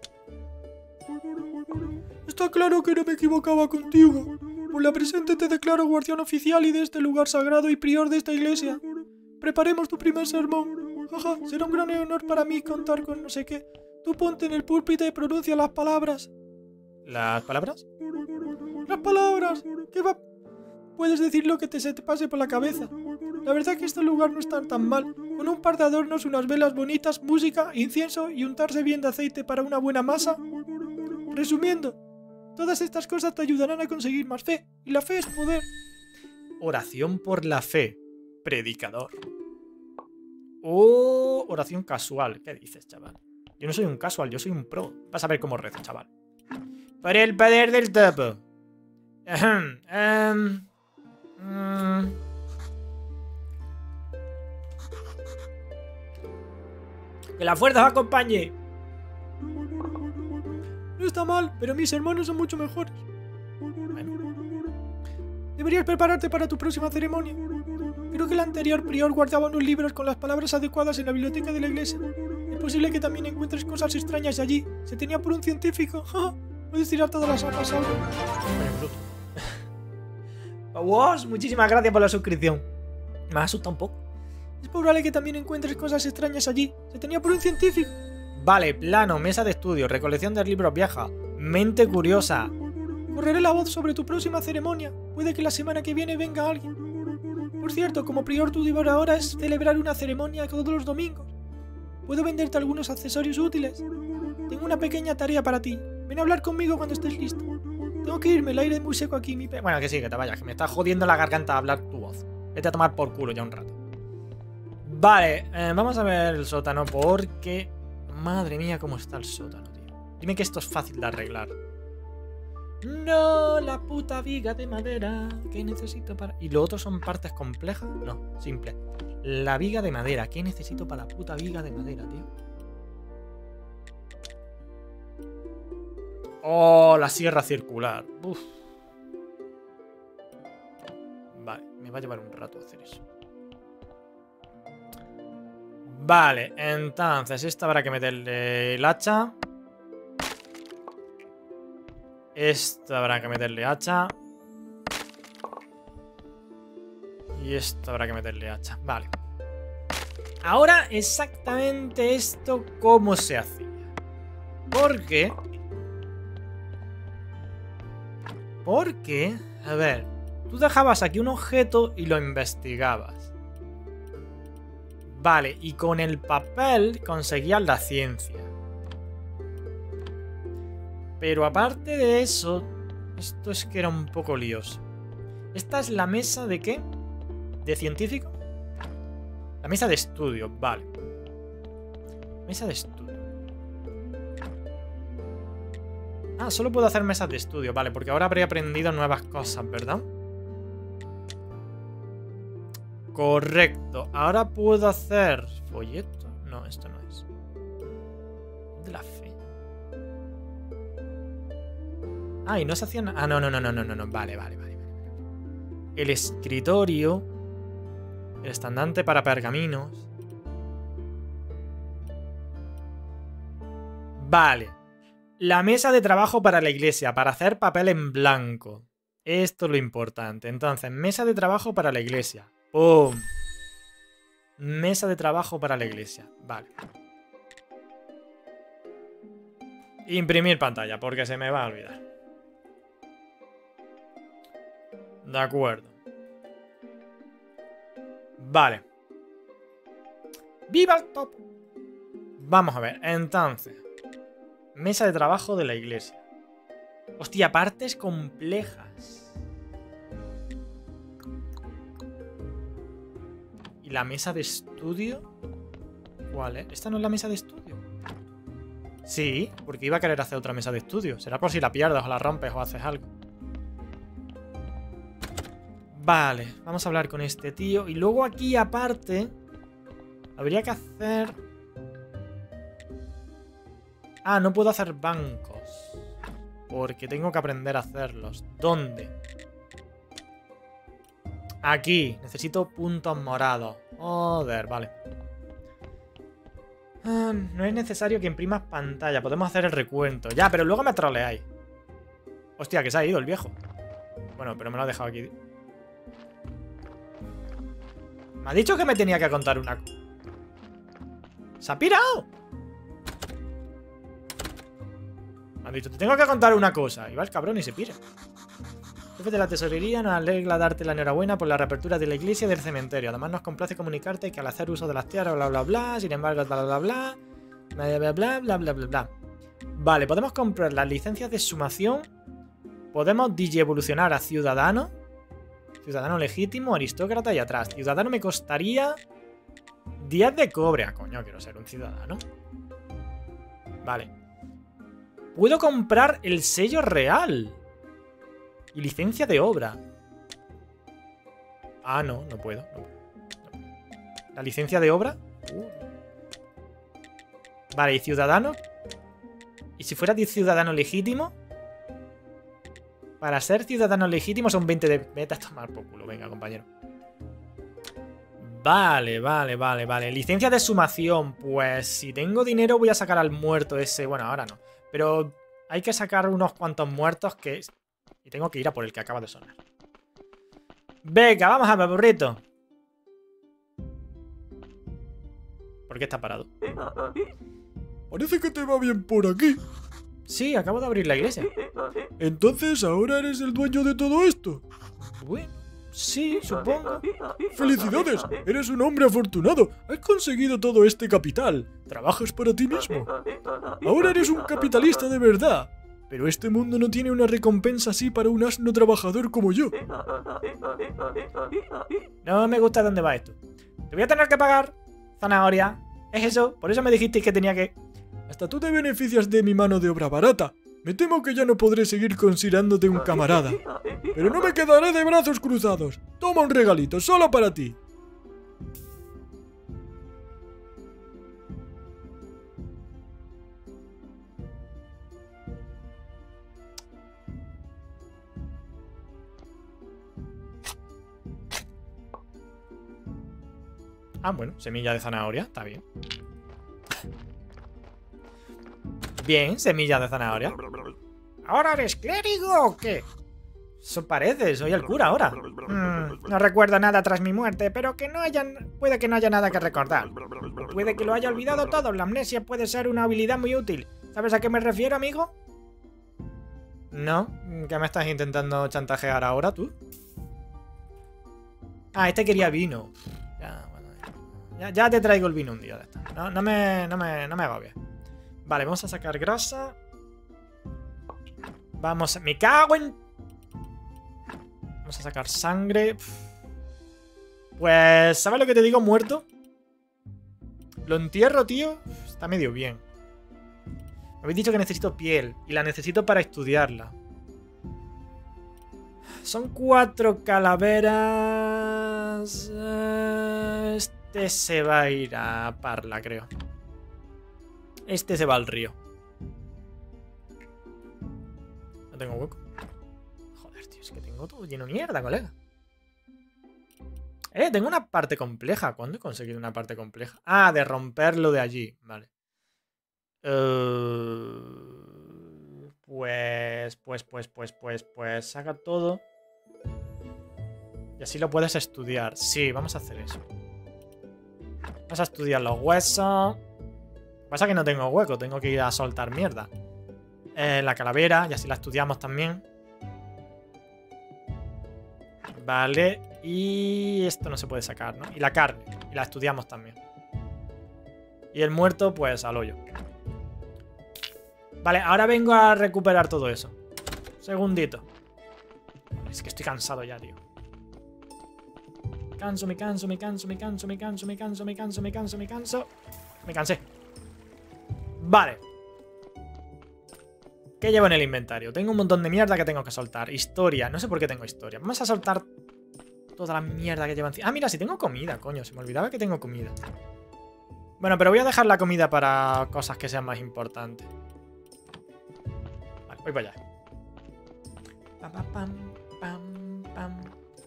Está claro que no me equivocaba contigo. Por la presente te declaro guardián oficial y de este lugar sagrado y prior de esta iglesia. Preparemos tu primer sermón. Jaja, será un gran honor para mí contar con no sé qué. Tú ponte en el púlpito y pronuncia las palabras. ¿Las palabras? ¡Las palabras! ¿Qué va? Puedes decir lo que se te pase por la cabeza. La verdad que este lugar no está tan mal. Con un par de adornos, unas velas bonitas, música, incienso y untarse bien de aceite para una buena masa. Resumiendo, todas estas cosas te ayudarán a conseguir más fe. Y la fe es poder. Oración por la fe. Predicador. Oh, oración casual. ¿Qué dices, chaval? Yo no soy un casual, yo soy un pro. Vas a ver cómo rezo, chaval. Por el poder del topo. Que la fuerza os acompañe. No está mal, pero mis hermanos son mucho mejores. Bueno. Deberías prepararte para tu próxima ceremonia. Creo que el anterior prior guardaba unos libros con las palabras adecuadas en la biblioteca de la iglesia. Es posible que también encuentres cosas extrañas allí. Se tenía por un científico. Puedes tirar todas las armas ahora. Vos, muchísimas gracias por la suscripción. Me asusta un poco. Es probable que también encuentres cosas extrañas allí. Se tenía por un científico. Vale, plano, mesa de estudio, recolección de libros vieja, mente curiosa. Correré la voz sobre tu próxima ceremonia. Puede que la semana que viene venga alguien. Por cierto, como prior tu deber ahora es celebrar una ceremonia todos los domingos. Puedo venderte algunos accesorios útiles. Tengo una pequeña tarea para ti. Ven a hablar conmigo cuando estés listo. Tengo que irme, el aire es muy seco aquí, mi Bueno, que sí, que te vayas, que me está jodiendo la garganta hablar tu voz. Vete a tomar por culo ya un rato. Vale, vamos a ver el sótano porque... Madre mía, cómo está el sótano, tío. Dime que esto es fácil de arreglar. No, la puta viga de madera que necesito para... ¿Y lo otro son partes complejas? No, simple. La viga de madera. ¿Qué necesito para la puta viga de madera, tío? Oh, la sierra circular. Uf. Vale, me va a llevar un rato hacer eso. Vale, entonces esta habrá que meterle el hacha. Esta habrá que meterle hacha. Y esto habrá que meterle hacha. Vale. Ahora exactamente esto cómo se hacía. Porque... a ver, tú dejabas aquí un objeto y lo investigabas. Vale, y con el papel conseguías la ciencia. Pero aparte de eso, esto es que era un poco lioso. ¿Esta es la mesa de qué? ¿De científico? La mesa de estudio, vale. Mesa de estudio. Ah, solo puedo hacer mesas de estudio, vale, porque ahora habré aprendido nuevas cosas, ¿verdad? Correcto. Ahora puedo hacer... ¿Folleto? No, esto no es. De la fe. Ah, y no se hacían... Ah, no. Vale. El escritorio. El estandarte para pergaminos. Vale. La mesa de trabajo para la iglesia, para hacer papel en blanco. Esto es lo importante. Entonces, mesa de trabajo para la iglesia. ¡Pum! Mesa de trabajo para la iglesia. Vale. Imprimir pantalla, porque se me va a olvidar. De acuerdo. Vale. ¡Viva el top! Vamos a ver, entonces. Mesa de trabajo de la iglesia. Hostia, partes complejas. la mesa de estudio? ¿Cuál es? ¿Esta no es la mesa de estudio? Sí, porque iba a querer hacer otra mesa de estudio. Será por si la pierdes o la rompes o haces algo. Vale, vamos a hablar con este tío. Y luego aquí, aparte, habría que hacer... Ah, no puedo hacer bancos. Porque tengo que aprender a hacerlos. ¿Dónde? Aquí. Necesito puntos morados. Joder, vale. No es necesario que imprimas pantalla. Podemos hacer el recuento. Ya, pero luego me troleáis. Hostia, que se ha ido el viejo. Bueno, pero me lo ha dejado aquí. Me ha dicho que me tenía que contar una... ¡Se ha pirado! Me ha dicho, te tengo que contar una cosa. Y va el cabrón y se pira. Jefe de la tesorería nos alegra darte la enhorabuena por la reapertura de la iglesia y del cementerio. Además nos complace comunicarte que al hacer uso de las tierras, bla bla bla, sin embargo, bla bla bla, bla bla bla bla bla bla bla. Vale, podemos comprar las licencias de sumación. Podemos digievolucionar a ciudadano. Ciudadano legítimo, aristócrata y atrás. Ciudadano me costaría 10 de cobre. Ah, coño, quiero ser un ciudadano. Vale. Puedo comprar el sello real. Y licencia de obra. Ah, no, no puedo. ¿La licencia de obra? Vale, ¿y ciudadano? ¿Y si fuera ciudadano legítimo? Para ser ciudadano legítimo son 20 de... Vete a tomar por culo, venga, compañero. Vale, vale, vale, vale. Licencia de sumación. Pues si tengo dinero voy a sacar al muerto ese. Bueno, ahora no. Pero hay que sacar unos cuantos muertos que... Y tengo que ir a por el que acaba de sonar. Venga, vamos a ver, burrito. ¿Por qué está parado? Parece que te va bien por aquí. Sí, acabo de abrir la iglesia. Entonces, ¿ahora eres el dueño de todo esto? Bueno, sí, supongo. ¡Felicidades! Eres un hombre afortunado. Has conseguido todo este capital. Trabajas para ti mismo. Ahora eres un capitalista de verdad. Pero este mundo no tiene una recompensa así para un asno trabajador como yo. No me gusta dónde va esto. Te voy a tener que pagar, zanahoria. Es eso, por eso me dijisteis que tenía que... Hasta tú te beneficias de mi mano de obra barata. Me temo que ya no podré seguir considerándote un camarada. Pero no me quedaré de brazos cruzados. Toma un regalito, solo para ti. Ah, bueno, semilla de zanahoria, está bien. Bien, semilla de zanahoria. ¿Ahora eres clérigo o qué? Eso parece, soy el cura ahora. No recuerdo nada tras mi muerte, pero puede que no haya nada que recordar. Puede que lo haya olvidado todo, la amnesia puede ser una habilidad muy útil. ¿Sabes a qué me refiero, amigo? No, ¿qué me estás intentando chantajear ahora tú? Ah, este quería vino. Ya te traigo el vino un día de esto. No me agobies. Vale, vamos a sacar grasa. Vamos a... ¡Me cago en...! Vamos a sacar sangre. Pues... ¿Sabes lo que te digo, muerto? Lo entierro, tío. Está medio bien. Me habéis dicho que necesito piel. Y la necesito para estudiarla. Son 4 calaveras... Este se va a ir a Parla, creo. Este se va al río. No tengo hueco. Joder, tío, es que tengo todo lleno de mierda, colega. Tengo una parte compleja. ¿Cuándo he conseguido una parte compleja? Ah, de romperlo de allí. Vale. Pues saca todo. Y así lo puedes estudiar. Sí, vamos a hacer eso. Vamos a estudiar los huesos. Pasa que no tengo hueco, tengo que ir a soltar mierda. La calavera, y así la estudiamos también. Vale, y esto no se puede sacar, ¿no? Y la carne, y la estudiamos también. Y el muerto, pues al hoyo. Vale, ahora vengo a recuperar todo eso. Segundito. Es que estoy cansado ya, tío. canso, me canso, me canso, me canso, me canso, me canso, me canso, me canso, me canso. Me cansé. Vale. ¿Qué llevo en el inventario? Tengo un montón de mierda que tengo que soltar. Historia. No sé por qué tengo historia. Vamos a soltar toda la mierda que llevo encima. Ah, mira, si tengo comida, coño. Se me olvidaba que tengo comida. Bueno, pero voy a dejar la comida para cosas que sean más importantes. Vale, voy para allá. Pam, pam, pam, pam, pam.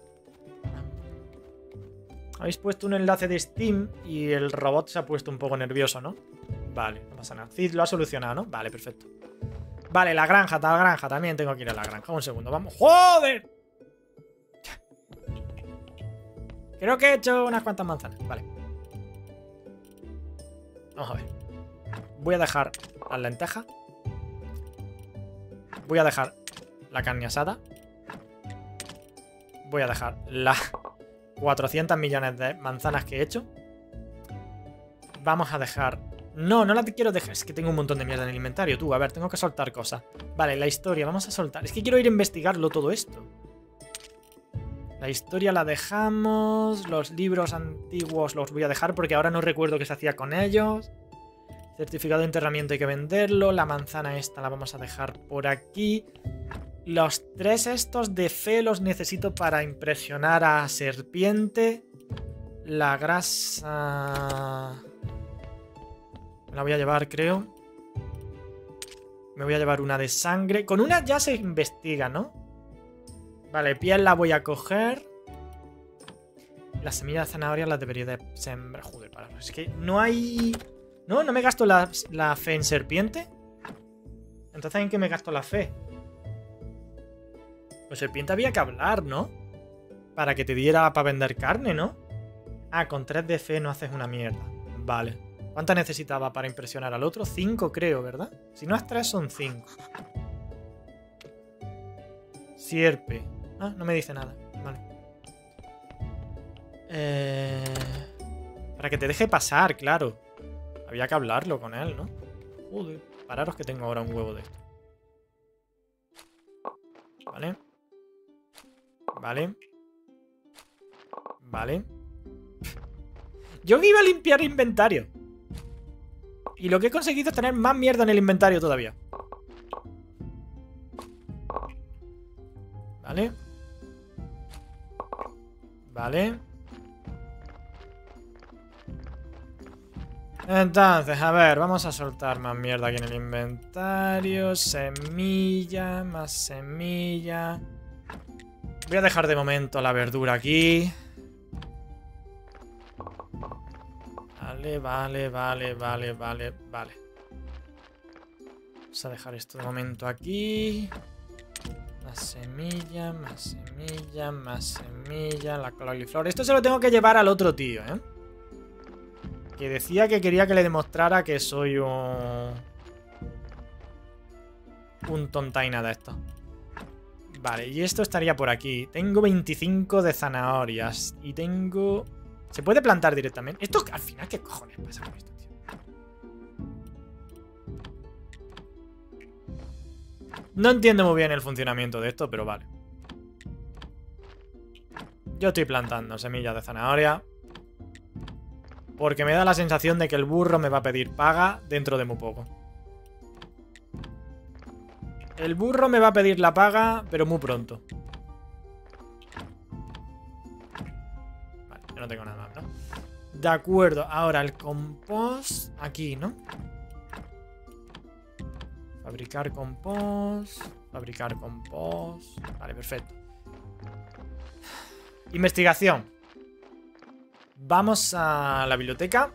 Habéis puesto un enlace de Steam y el robot se ha puesto un poco nervioso, ¿no? Vale, no pasa nada. Cid lo ha solucionado, ¿no? Vale, perfecto. Vale, la granja, también tengo que ir a la granja. Un segundo, vamos. ¡Joder! Creo que he hecho unas cuantas manzanas. Vale. Vamos a ver. Voy a dejar las lentejas. Voy a dejar la carne asada. Voy a dejar las 400 millones de manzanas que he hecho. Vamos a dejar... No, no la quiero dejar. Es que tengo un montón de mierda en el inventario, tú. A ver, tengo que soltar cosas. Vale, la historia, vamos a soltar. Es que quiero ir a investigarlo todo esto. La historia la dejamos. Los libros antiguos los voy a dejar porque ahora no recuerdo qué se hacía con ellos. Certificado de enterramiento hay que venderlo. La manzana esta la vamos a dejar por aquí. Los 3 estos de fe los necesito para impresionar a Serpiente. La grasa... Me la voy a llevar, creo. Me voy a llevar una de sangre. Con una ya se investiga, ¿no? Vale, piel la voy a coger. Las semillas de zanahoria las debería de sembrar. Joder, para. Es que no hay... No, no me gasto la fe en serpiente. Entonces, ¿en qué me gasto la fe? Pues serpiente había que hablar, ¿no? Para que te diera para vender carne, ¿no? Ah, con 3 de fe no haces una mierda. Vale. ¿Cuánta necesitaba para impresionar al otro? 5 creo, ¿verdad? Si no es 3 son 5. Sierpe. Ah, no me dice nada. Vale. Para que te deje pasar, claro. Había que hablarlo con él, ¿no? Joder. Pararos que tengo ahora un huevo de esto. Vale. Vale. Vale. Yo iba a limpiar inventario. Y lo que he conseguido es tener más mierda en el inventario todavía. Vale. Vale. Entonces, a ver, vamos a soltar más mierda aquí en el inventario. Semilla, más semilla. Voy a dejar de momento la verdura aquí. Vale. Vamos a dejar esto de momento aquí. Más semilla, más semilla, más semilla. La coliflor. Esto se lo tengo que llevar al otro tío, ¿eh? Que decía que quería que le demostrara que soy un tontaina de esto. Vale, y esto estaría por aquí. Tengo 25 de zanahorias. Y tengo... ¿Se puede plantar directamente? Esto, al final, ¿qué cojones pasa con esto, tío? No entiendo muy bien el funcionamiento de esto, pero vale. Yo estoy plantando semillas de zanahoria. Porque me da la sensación de que el burro me va a pedir paga dentro de muy poco. El burro me va a pedir la paga, pero muy pronto. Vale, yo no tengo nada más, ¿no? De acuerdo, ahora el compost aquí, ¿no? Fabricar compost. Fabricar compost. Vale, perfecto. Investigación. Vamos a la biblioteca.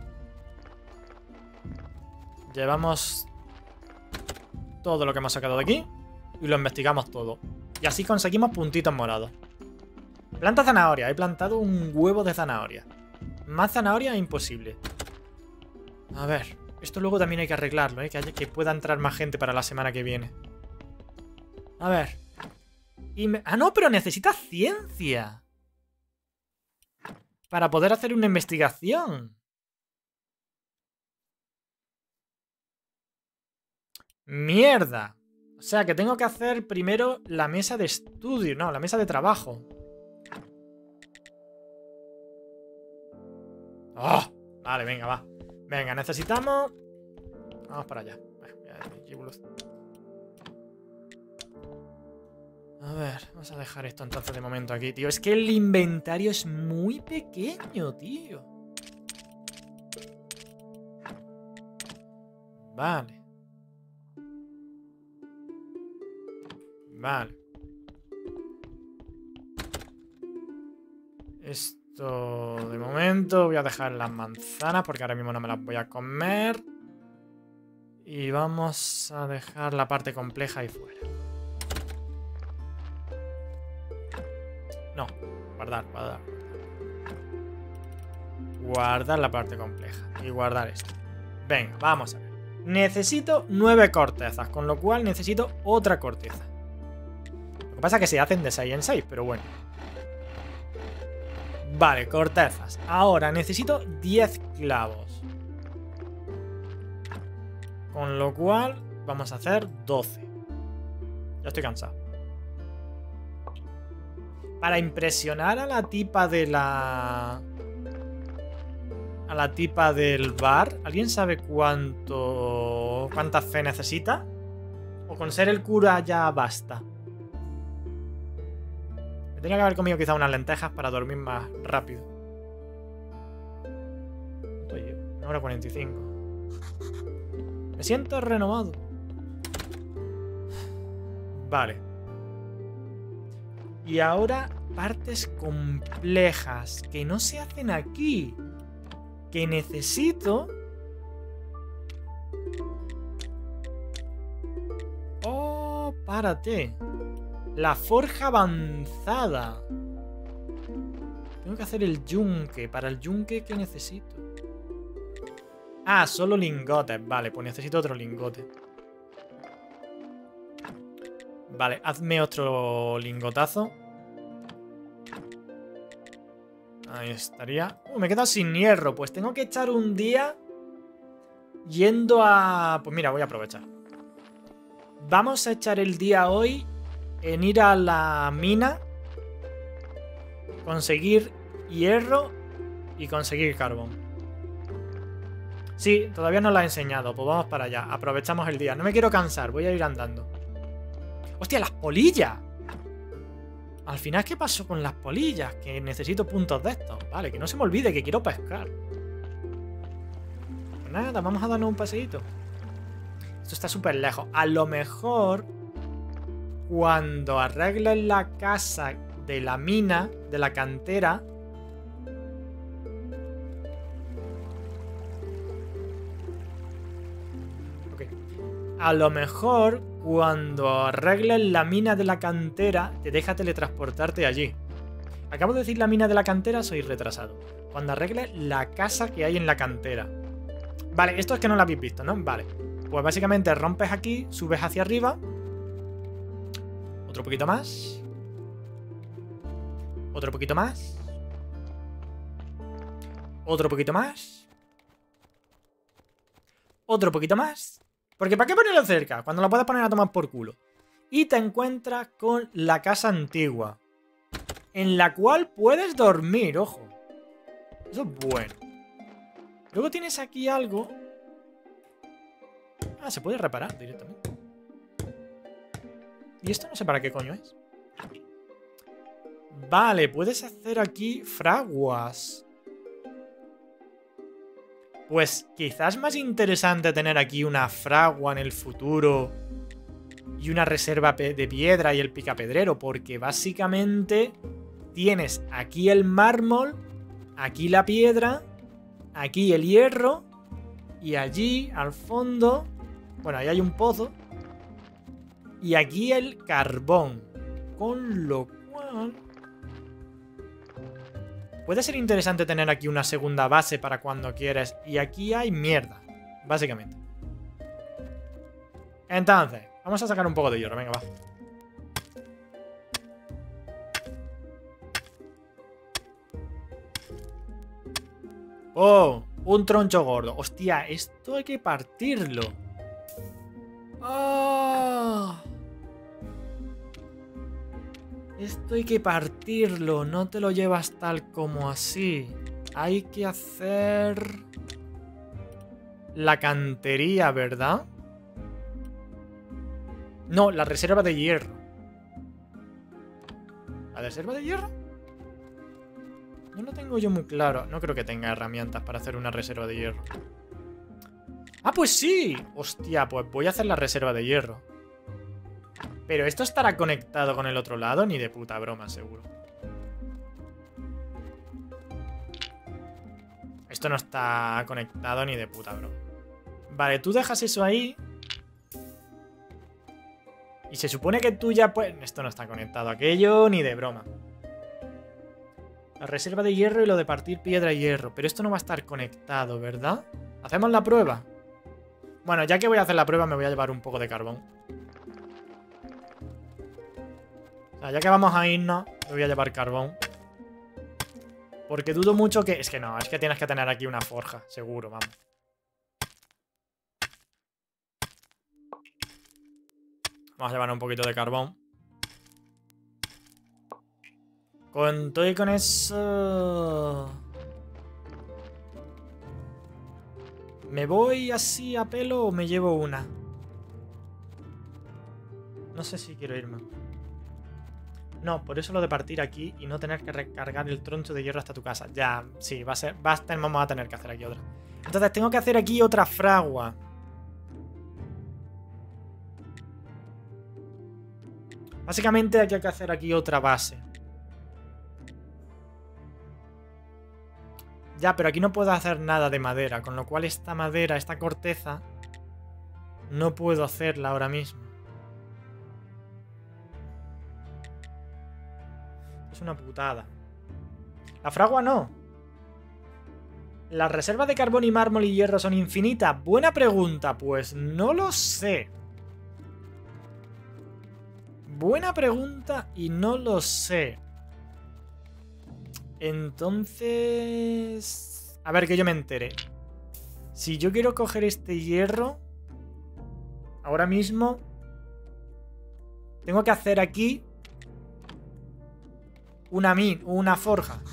Llevamos todo lo que hemos sacado de aquí y lo investigamos todo. Y así conseguimos puntitos morados. Planta zanahoria. He plantado un huevo de zanahoria. Más zanahoria imposible. A ver. Esto luego también hay que arreglarlo, ¿eh? Que pueda entrar más gente para la semana que viene. A ver. Ah, no, pero necesitas ciencia para poder hacer una investigación. ¡Mierda! O sea, que tengo que hacer primero la mesa de estudio. No, la mesa de trabajo. ¡Oh! Vale, venga, va. Venga, necesitamos... Vamos para allá. A ver, vamos a dejar esto entonces de momento aquí, tío. Es que el inventario es muy pequeño, tío. Vale. Vale. Esto de momento voy a dejar las manzanas porque ahora mismo no me las voy a comer. Y vamos a dejar la parte compleja ahí fuera. No, guardar. Guardar la parte compleja. Y guardar esto. Venga, vamos a ver. Necesito 9 cortezas, con lo cual necesito otra corteza. Lo que pasa es que se hacen de 6 en 6, pero bueno. Vale, cortezas. Ahora necesito 10 clavos. Con lo cual vamos a hacer 12. Ya estoy cansado. Para impresionar a la tipa de la... A la tipa del bar. ¿Alguien sabe cuánta fe necesita? ¿O con ser el cura ya basta? Me tenía que haber comido quizá unas lentejas para dormir más rápido. ¿Cuánto llevo? 1 hora 45. Me siento renovado. Vale. Y ahora partes complejas que no se hacen aquí. Que necesito... Oh, párate. La forja avanzada. Tengo que hacer el yunque. Para el yunque, ¿qué necesito? Ah, solo lingotes. Vale, pues necesito otro lingote. Vale, hazme otro lingotazo. Ahí estaría. Me he quedado sin hierro. Pues tengo que echar un día yendo a... Pues mira, voy a aprovechar. Vamos a echar el día hoy en ir a la mina, conseguir hierro y conseguir carbón. Sí, todavía no lo he enseñado. Pues vamos para allá. Aprovechamos el día. No me quiero cansar. Voy a ir andando. ¡Hostia, las polillas! Al final, ¿qué pasó con las polillas? Que necesito puntos de estos. Vale, que no se me olvide que quiero pescar. Pues nada, vamos a darnos un paseíto. Esto está súper lejos. A lo mejor, cuando arreglen la casa de la mina, de la cantera... Ok. A lo mejor... Cuando arregles la mina de la cantera, te deja teletransportarte allí. Acabo de decir la mina de la cantera, soy retrasado. Cuando arregles la casa que hay en la cantera. Vale, esto es que no lo habéis visto, ¿no? Vale. Pues básicamente rompes aquí, subes hacia arriba. Otro poquito más. Otro poquito más. Otro poquito más. Otro poquito más. Porque ¿para qué ponerlo cerca? Cuando lo puedes poner a tomar por culo. Y te encuentras con la casa antigua. En la cual puedes dormir, ojo. Eso es bueno. Luego tienes aquí algo. Ah, se puede reparar directamente. Y esto no sé para qué coño es. Vale, puedes hacer aquí fraguas. Pues quizás más interesante tener aquí una fragua en el futuro y una reserva de piedra y el picapedrero, porque básicamente tienes aquí el mármol, aquí la piedra, aquí el hierro y allí al fondo, bueno, ahí hay un pozo y aquí el carbón, con lo cual... Puede ser interesante tener aquí una segunda base para cuando quieres. Y aquí hay mierda, básicamente. Entonces, vamos a sacar un poco de hierro. Venga, va. Oh, un troncho gordo. Hostia, esto hay que partirlo. Oh. Esto hay que partirlo, no te lo llevas tal como así. Hay que hacer... la cantería, ¿verdad? No, la reserva de hierro. ¿La reserva de hierro? No lo tengo yo muy claro. No creo que tenga herramientas para hacer una reserva de hierro. ¡Ah, pues sí! Hostia, pues voy a hacer la reserva de hierro. Pero ¿esto estará conectado con el otro lado? Ni de puta broma, seguro. Esto no está conectado ni de puta broma. Vale, tú dejas eso ahí. Y se supone que tú ya puedes... Esto no está conectado a aquello ni de broma. La reserva de hierro y lo de partir piedra y hierro. Pero esto no va a estar conectado, ¿verdad? ¿Hacemos la prueba? Bueno, ya que voy a hacer la prueba me voy a llevar un poco de carbón. O sea, ya que vamos a irnos, me voy a llevar carbón. Porque dudo mucho que... Es que no, es que tienes que tener aquí una forja, seguro, vamos. Vamos a llevar un poquito de carbón. Con todo y con eso... ¿Me voy así a pelo o me llevo una? No sé si quiero irme. No, por eso lo de partir aquí y no tener que recargar el troncho de hierro hasta tu casa. Ya, sí, vamos a tener que hacer aquí otra. Entonces tengo que hacer aquí otra fragua. Básicamente hay que hacer aquí otra base. Ya, pero aquí no puedo hacer nada de madera, con lo cual esta madera, esta corteza, no puedo hacerla ahora mismo. Es una putada. La fragua no. ¿Las reservas de carbón y mármol y hierro son infinitas? Buena pregunta, pues no lo sé. Buena pregunta y no lo sé. Entonces... A ver, que yo me entere. Si yo quiero coger este hierro... Ahora mismo... Tengo que hacer aquí... una forja.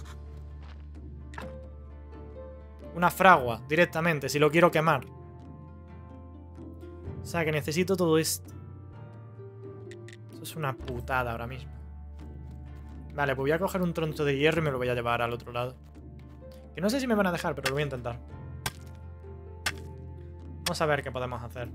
Una fragua, directamente, si lo quiero quemar. O sea, que necesito todo esto. Eso es una putada ahora mismo. Vale, pues voy a coger un troncho de hierro y me lo voy a llevar al otro lado. Que no sé si me van a dejar, pero lo voy a intentar. Vamos a ver qué podemos hacer.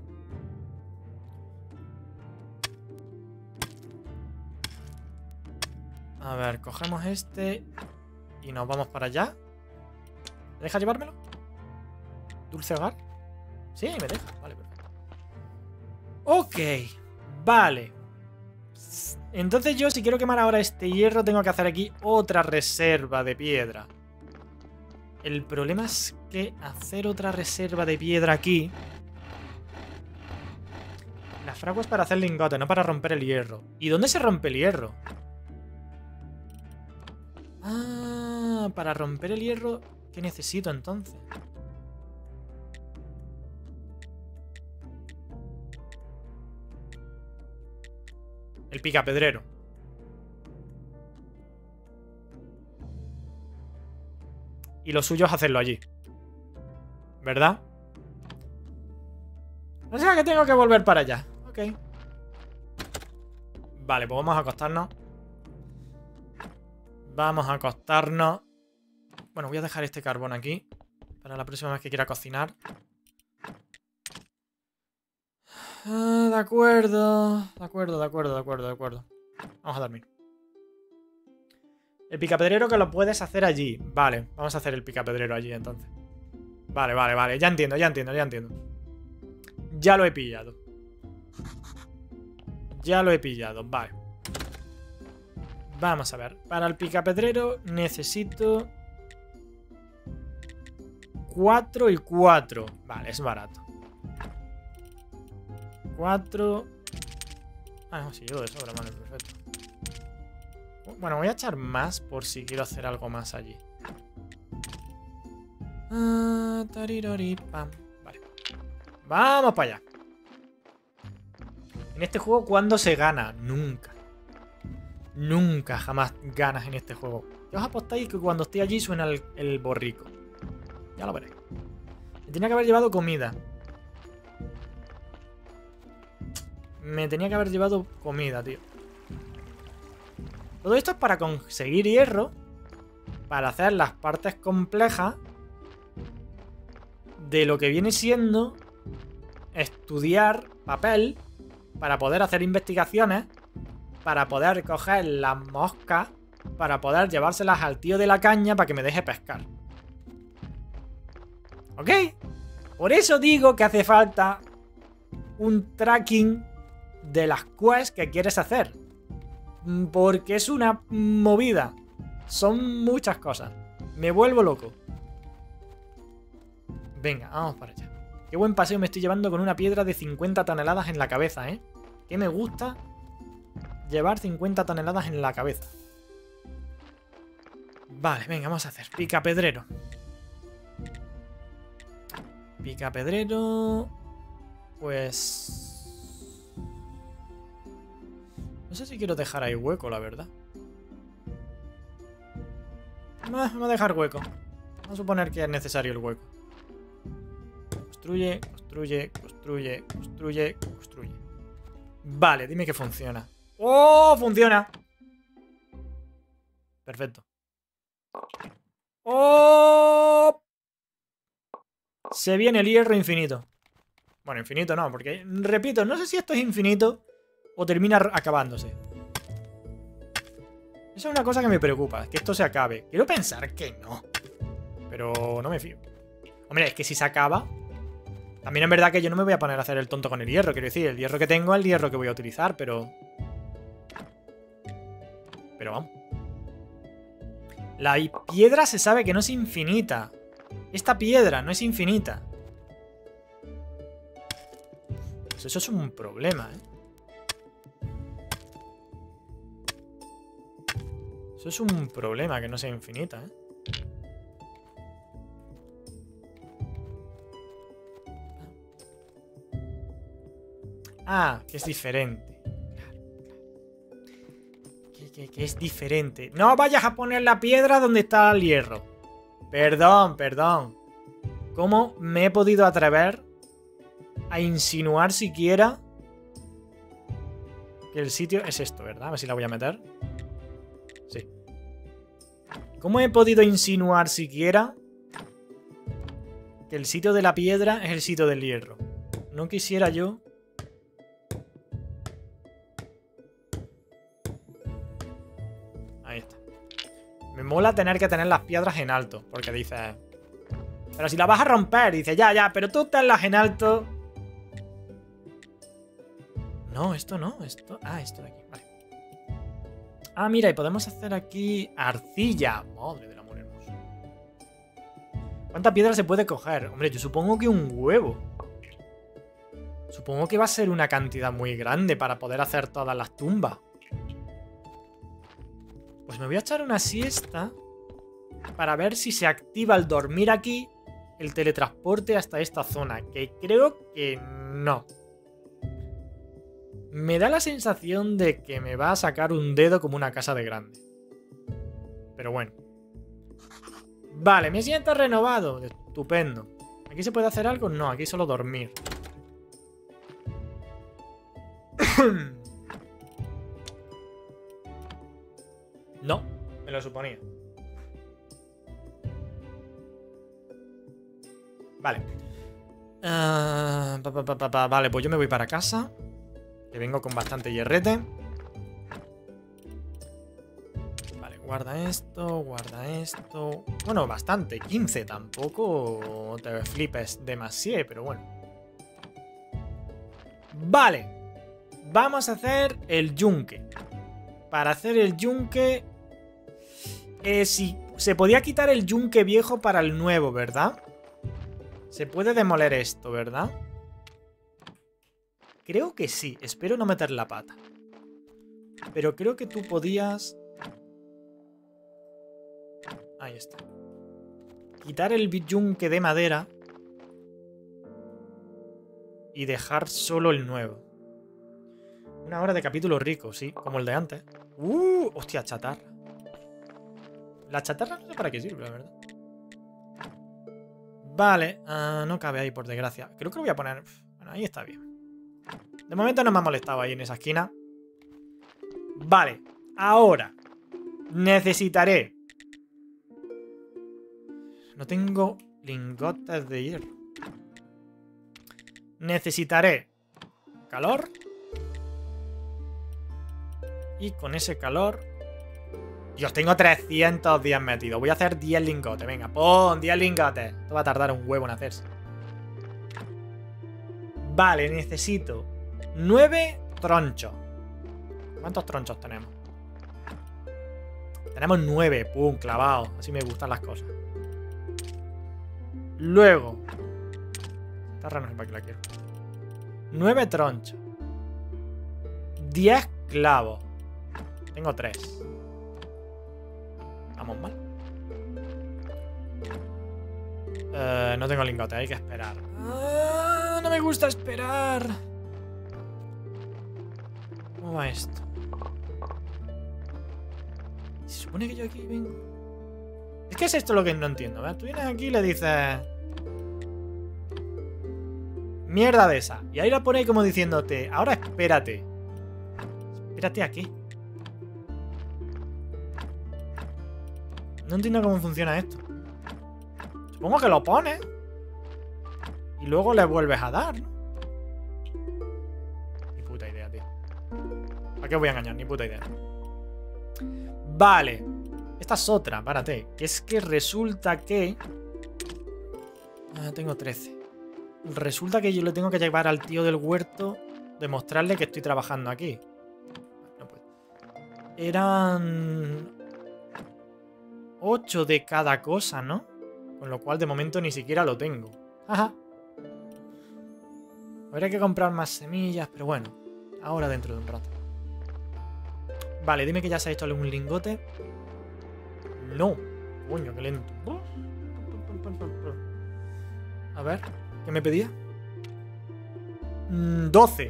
A ver, cogemos este y nos vamos para allá. ¿Me deja llevármelo? ¿Dulce hogar? Sí, me deja. Vale, perfecto. Ok, vale. Entonces yo, si quiero quemar ahora este hierro, tengo que hacer aquí otra reserva de piedra. El problema es que hacer otra reserva de piedra aquí... La fragua es para hacer lingotes, no para romper el hierro. ¿Y dónde se rompe el hierro? Ah, para romper el hierro... ¿Qué necesito entonces? El picapedrero. Y lo suyo es hacerlo allí. ¿Verdad? O sea que tengo que volver para allá. Ok. Vale, pues vamos a acostarnos. Vamos a acostarnos. Bueno, voy a dejar este carbón aquí. Para la próxima vez que quiera cocinar. Ah, de acuerdo. De acuerdo, de acuerdo, de acuerdo, de acuerdo. Vamos a dormir. El picapedrero que lo puedes hacer allí. Vale, vamos a hacer el picapedrero allí entonces. Vale, vale, vale. Ya entiendo, ya entiendo, ya entiendo. Ya lo he pillado. Ya lo he pillado, vale. Vamos a ver. Para el picapedrero necesito 4 y 4. Vale, es barato. 4. Ah, no, sí, yo de sobra, vale, perfecto. Bueno, voy a echar más por si quiero hacer algo más allí. Tariroripam. Vale. Vamos para allá. En este juego, ¿cuándo se gana? Nunca. Nunca, jamás ganas en este juego. ¿Qué os apostáis que cuando estoy allí suena el borrico? Ya lo veréis. Me tenía que haber llevado comida. Me tenía que haber llevado comida, tío. Todo esto es para conseguir hierro. Para hacer las partes complejas de lo que viene siendo estudiar papel. Para poder hacer investigaciones. Para poder coger las moscas. Para poder llevárselas al tío de la caña para que me deje pescar. ¿Ok? Por eso digo que hace falta un tracking de las quests que quieres hacer. Porque es una movida. Son muchas cosas. Me vuelvo loco. Venga, vamos para allá. Qué buen paseo me estoy llevando con una piedra de 50 toneladas en la cabeza, ¿eh? Que me gusta llevar 50 toneladas en la cabeza. Vale, venga, vamos a hacer picapedrero. Picapedrero... Pues... No sé si quiero dejar ahí hueco, la verdad. Vamos a dejar hueco. Vamos a suponer que es necesario el hueco. Construye, construye, construye, construye, construye. Vale, dime que funciona. ¡Oh! ¡Funciona! Perfecto. ¡Oh! Se viene el hierro infinito. Bueno, infinito no, porque, repito, no sé si esto es infinito o termina acabándose. Esa es una cosa que me preocupa, que esto se acabe. Quiero pensar que no, pero no me fío. Hombre, es que si se acaba... También es verdad que yo no me voy a poner a hacer el tonto con el hierro. Quiero decir, el hierro que tengo es el hierro que voy a utilizar, pero... Pero vamos. La piedra se sabe que no es infinita. Esta piedra no es infinita. Pues eso es un problema, ¿eh? Eso es un problema, que no sea infinita, ¿eh? Ah, que es diferente. Que es diferente. No vayas a poner la piedra donde está el hierro. Perdón, perdón. ¿Cómo me he podido atrever a insinuar siquiera que el sitio es esto, ¿verdad? A ver si la voy a meter. Sí. ¿Cómo he podido insinuar siquiera que el sitio de la piedra es el sitio del hierro? No quisiera yo... Ahí está. Me mola tener que tener las piedras en alto, porque dices... Pero si la vas a romper, dice ya, pero tú tenlas en alto. No, esto no, esto... Ah, esto de aquí, vale. Ah, mira, y podemos hacer aquí arcilla. Madre del amor hermoso. ¿Cuánta piedra se puede coger? Hombre, yo supongo que un huevo. Supongo que va a ser una cantidad muy grande para poder hacer todas las tumbas. Pues me voy a echar una siesta para ver si se activa al dormir aquí el teletransporte hasta esta zona, que creo que no. Me da la sensación de que me va a sacar un dedo como una casa de grande. Pero bueno. Vale, me siento renovado. Estupendo. ¿Aquí se puede hacer algo? No, aquí solo dormir. No, me lo suponía. Vale. Vale, pues yo me voy para casa. Que vengo con bastante hierrete. Vale, guarda esto, guarda esto. Bueno, bastante, 15. Tampoco te flipes demasiado, pero bueno. Vale. Vamos a hacer el yunque. Para hacer el yunque... si se podía quitar el yunque viejo para el nuevo, ¿verdad? Se puede demoler esto, ¿verdad? Creo que sí. Espero no meter la pata. Pero creo que tú podías... Ahí está. Quitar el yunque de madera. Y dejar solo el nuevo. Una hora de capítulo rico, sí. Como el de antes. Hostia, chatarra. La chatarra no sé para qué sirve, la verdad. Vale, no cabe ahí, por desgracia. Creo que lo voy a poner... Bueno, ahí está bien. De momento no me ha molestado ahí en esa esquina. Vale, ahora necesitaré... No tengo lingotes de hierro. Necesitaré calor. Y con ese calor... Dios, tengo 310 metidos. Voy a hacer 10 lingotes. Venga, pon 10 lingotes. Esto va a tardar un huevo en hacerse. Vale, necesito 9 tronchos. ¿Cuántos tronchos tenemos? Tenemos 9. Pum, clavado. Así me gustan las cosas. Luego. Esta rara no sé para qué la quiero. 9 tronchos. 10 clavos. Tengo 3. Vamos mal. No tengo lingote, hay que esperar. No me gusta esperar. ¿Cómo va esto? Se supone que yo aquí vengo. Es que es esto lo que no entiendo, ¿verdad? Tú vienes aquí y le dices... Mierda de esa. Y ahí la pone como diciéndote... Ahora espérate. ¿Espérate a qué? No entiendo cómo funciona esto. Supongo que lo pones. Y luego le vuelves a dar, ¿no? Ni puta idea, tío. ¿A qué voy a engañar? Ni puta idea. Vale. Esta es otra, párate. Que es que resulta que... tengo 13. Resulta que yo le tengo que llevar al tío del huerto, demostrarle que estoy trabajando aquí. No puedo. Eran 8 de cada cosa, ¿no? Con lo cual de momento ni siquiera lo tengo. Ajá. Habría que comprar más semillas, pero bueno. Ahora dentro de un rato. Vale, dime que ya se ha hecho un lingote. No. Coño, qué lento. A ver, ¿qué me pedía? 12.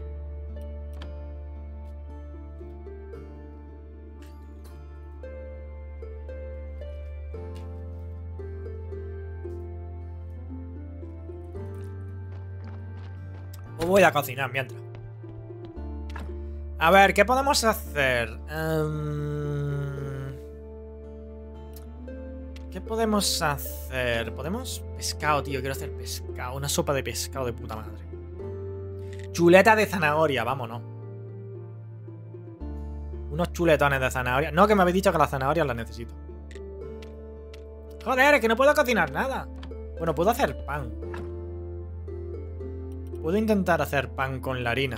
Pues voy a cocinar mientras. A ver, ¿qué podemos hacer? ¿Qué podemos hacer? ¿Podemos? Pescado, tío. Quiero hacer pescado. Una sopa de pescado de puta madre. Chuleta de zanahoria. Vámonos. Unos chuletones de zanahoria. No, que me habéis dicho que las zanahorias las necesito. Joder, es que no puedo cocinar nada. Bueno, puedo hacer pan. Puedo intentar hacer pan con la harina.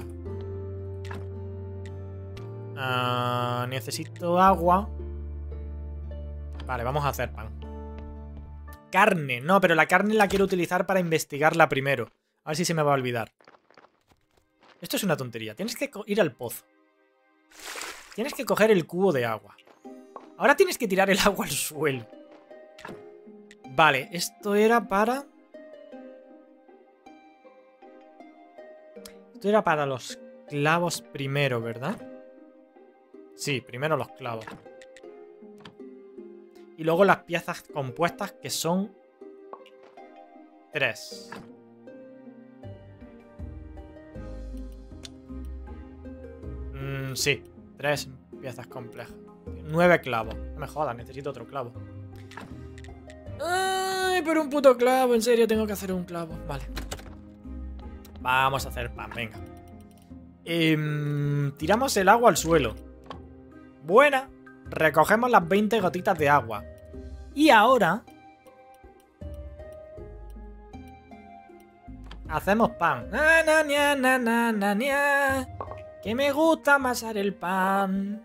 Necesito agua. Vale, vamos a hacer pan. Carne. No, pero la carne la quiero utilizar para investigarla primero. A ver si se me va a olvidar. Esto es una tontería. Tienes que ir al pozo. Tienes que coger el cubo de agua. Ahora tienes que tirar el agua al suelo. Vale, esto era para... Esto era para los clavos primero, ¿verdad? Sí, primero los clavos. Y luego las piezas compuestas, que son 3. Sí, 3 piezas complejas. 9 clavos. No me jodas, necesito otro clavo. Ay, pero un puto clavo, en serio, tengo que hacer un clavo. Vale. Vamos a hacer pan, venga. Tiramos el agua al suelo. Buena. Recogemos las 20 gotitas de agua. Y ahora... hacemos pan. Que me gusta amasar el pan.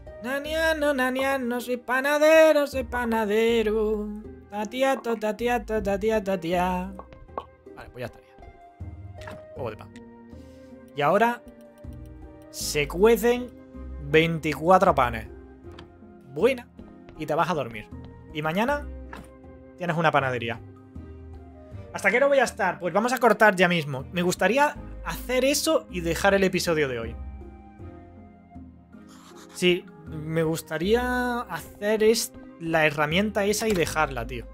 No soy panadero, soy panadero. Tatiato, tatiato, tatiato, tatia. Vale, pues ya estaría. Juego de pan. Y ahora se cuecen 24 panes. Buena. Y te vas a dormir. Y mañana tienes una panadería. ¿Hasta qué hora voy a estar? Pues vamos a cortar ya mismo. Me gustaría hacer eso y dejar el episodio de hoy. Sí, me gustaría hacer la herramienta esa y dejarla, tío.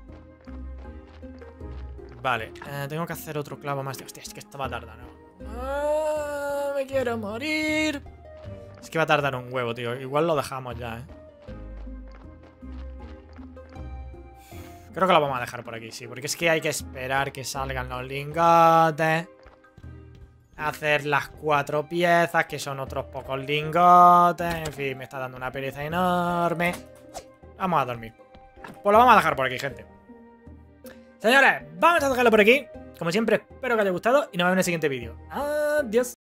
Vale, tengo que hacer otro clavo más. Hostia, es que esto va a tardar, ¿no? Me quiero morir. Es que va a tardar un huevo, tío. Igual lo dejamos ya, Creo que lo vamos a dejar por aquí, sí. Porque es que hay que esperar que salgan los lingotes. Hacer las 4 piezas, que son otros pocos lingotes. En fin, me está dando una pereza enorme. Vamos a dormir. Pues lo vamos a dejar por aquí, gente. Señores, vamos a dejarlo por aquí. Como siempre, espero que os haya gustado y nos vemos en el siguiente vídeo. Adiós.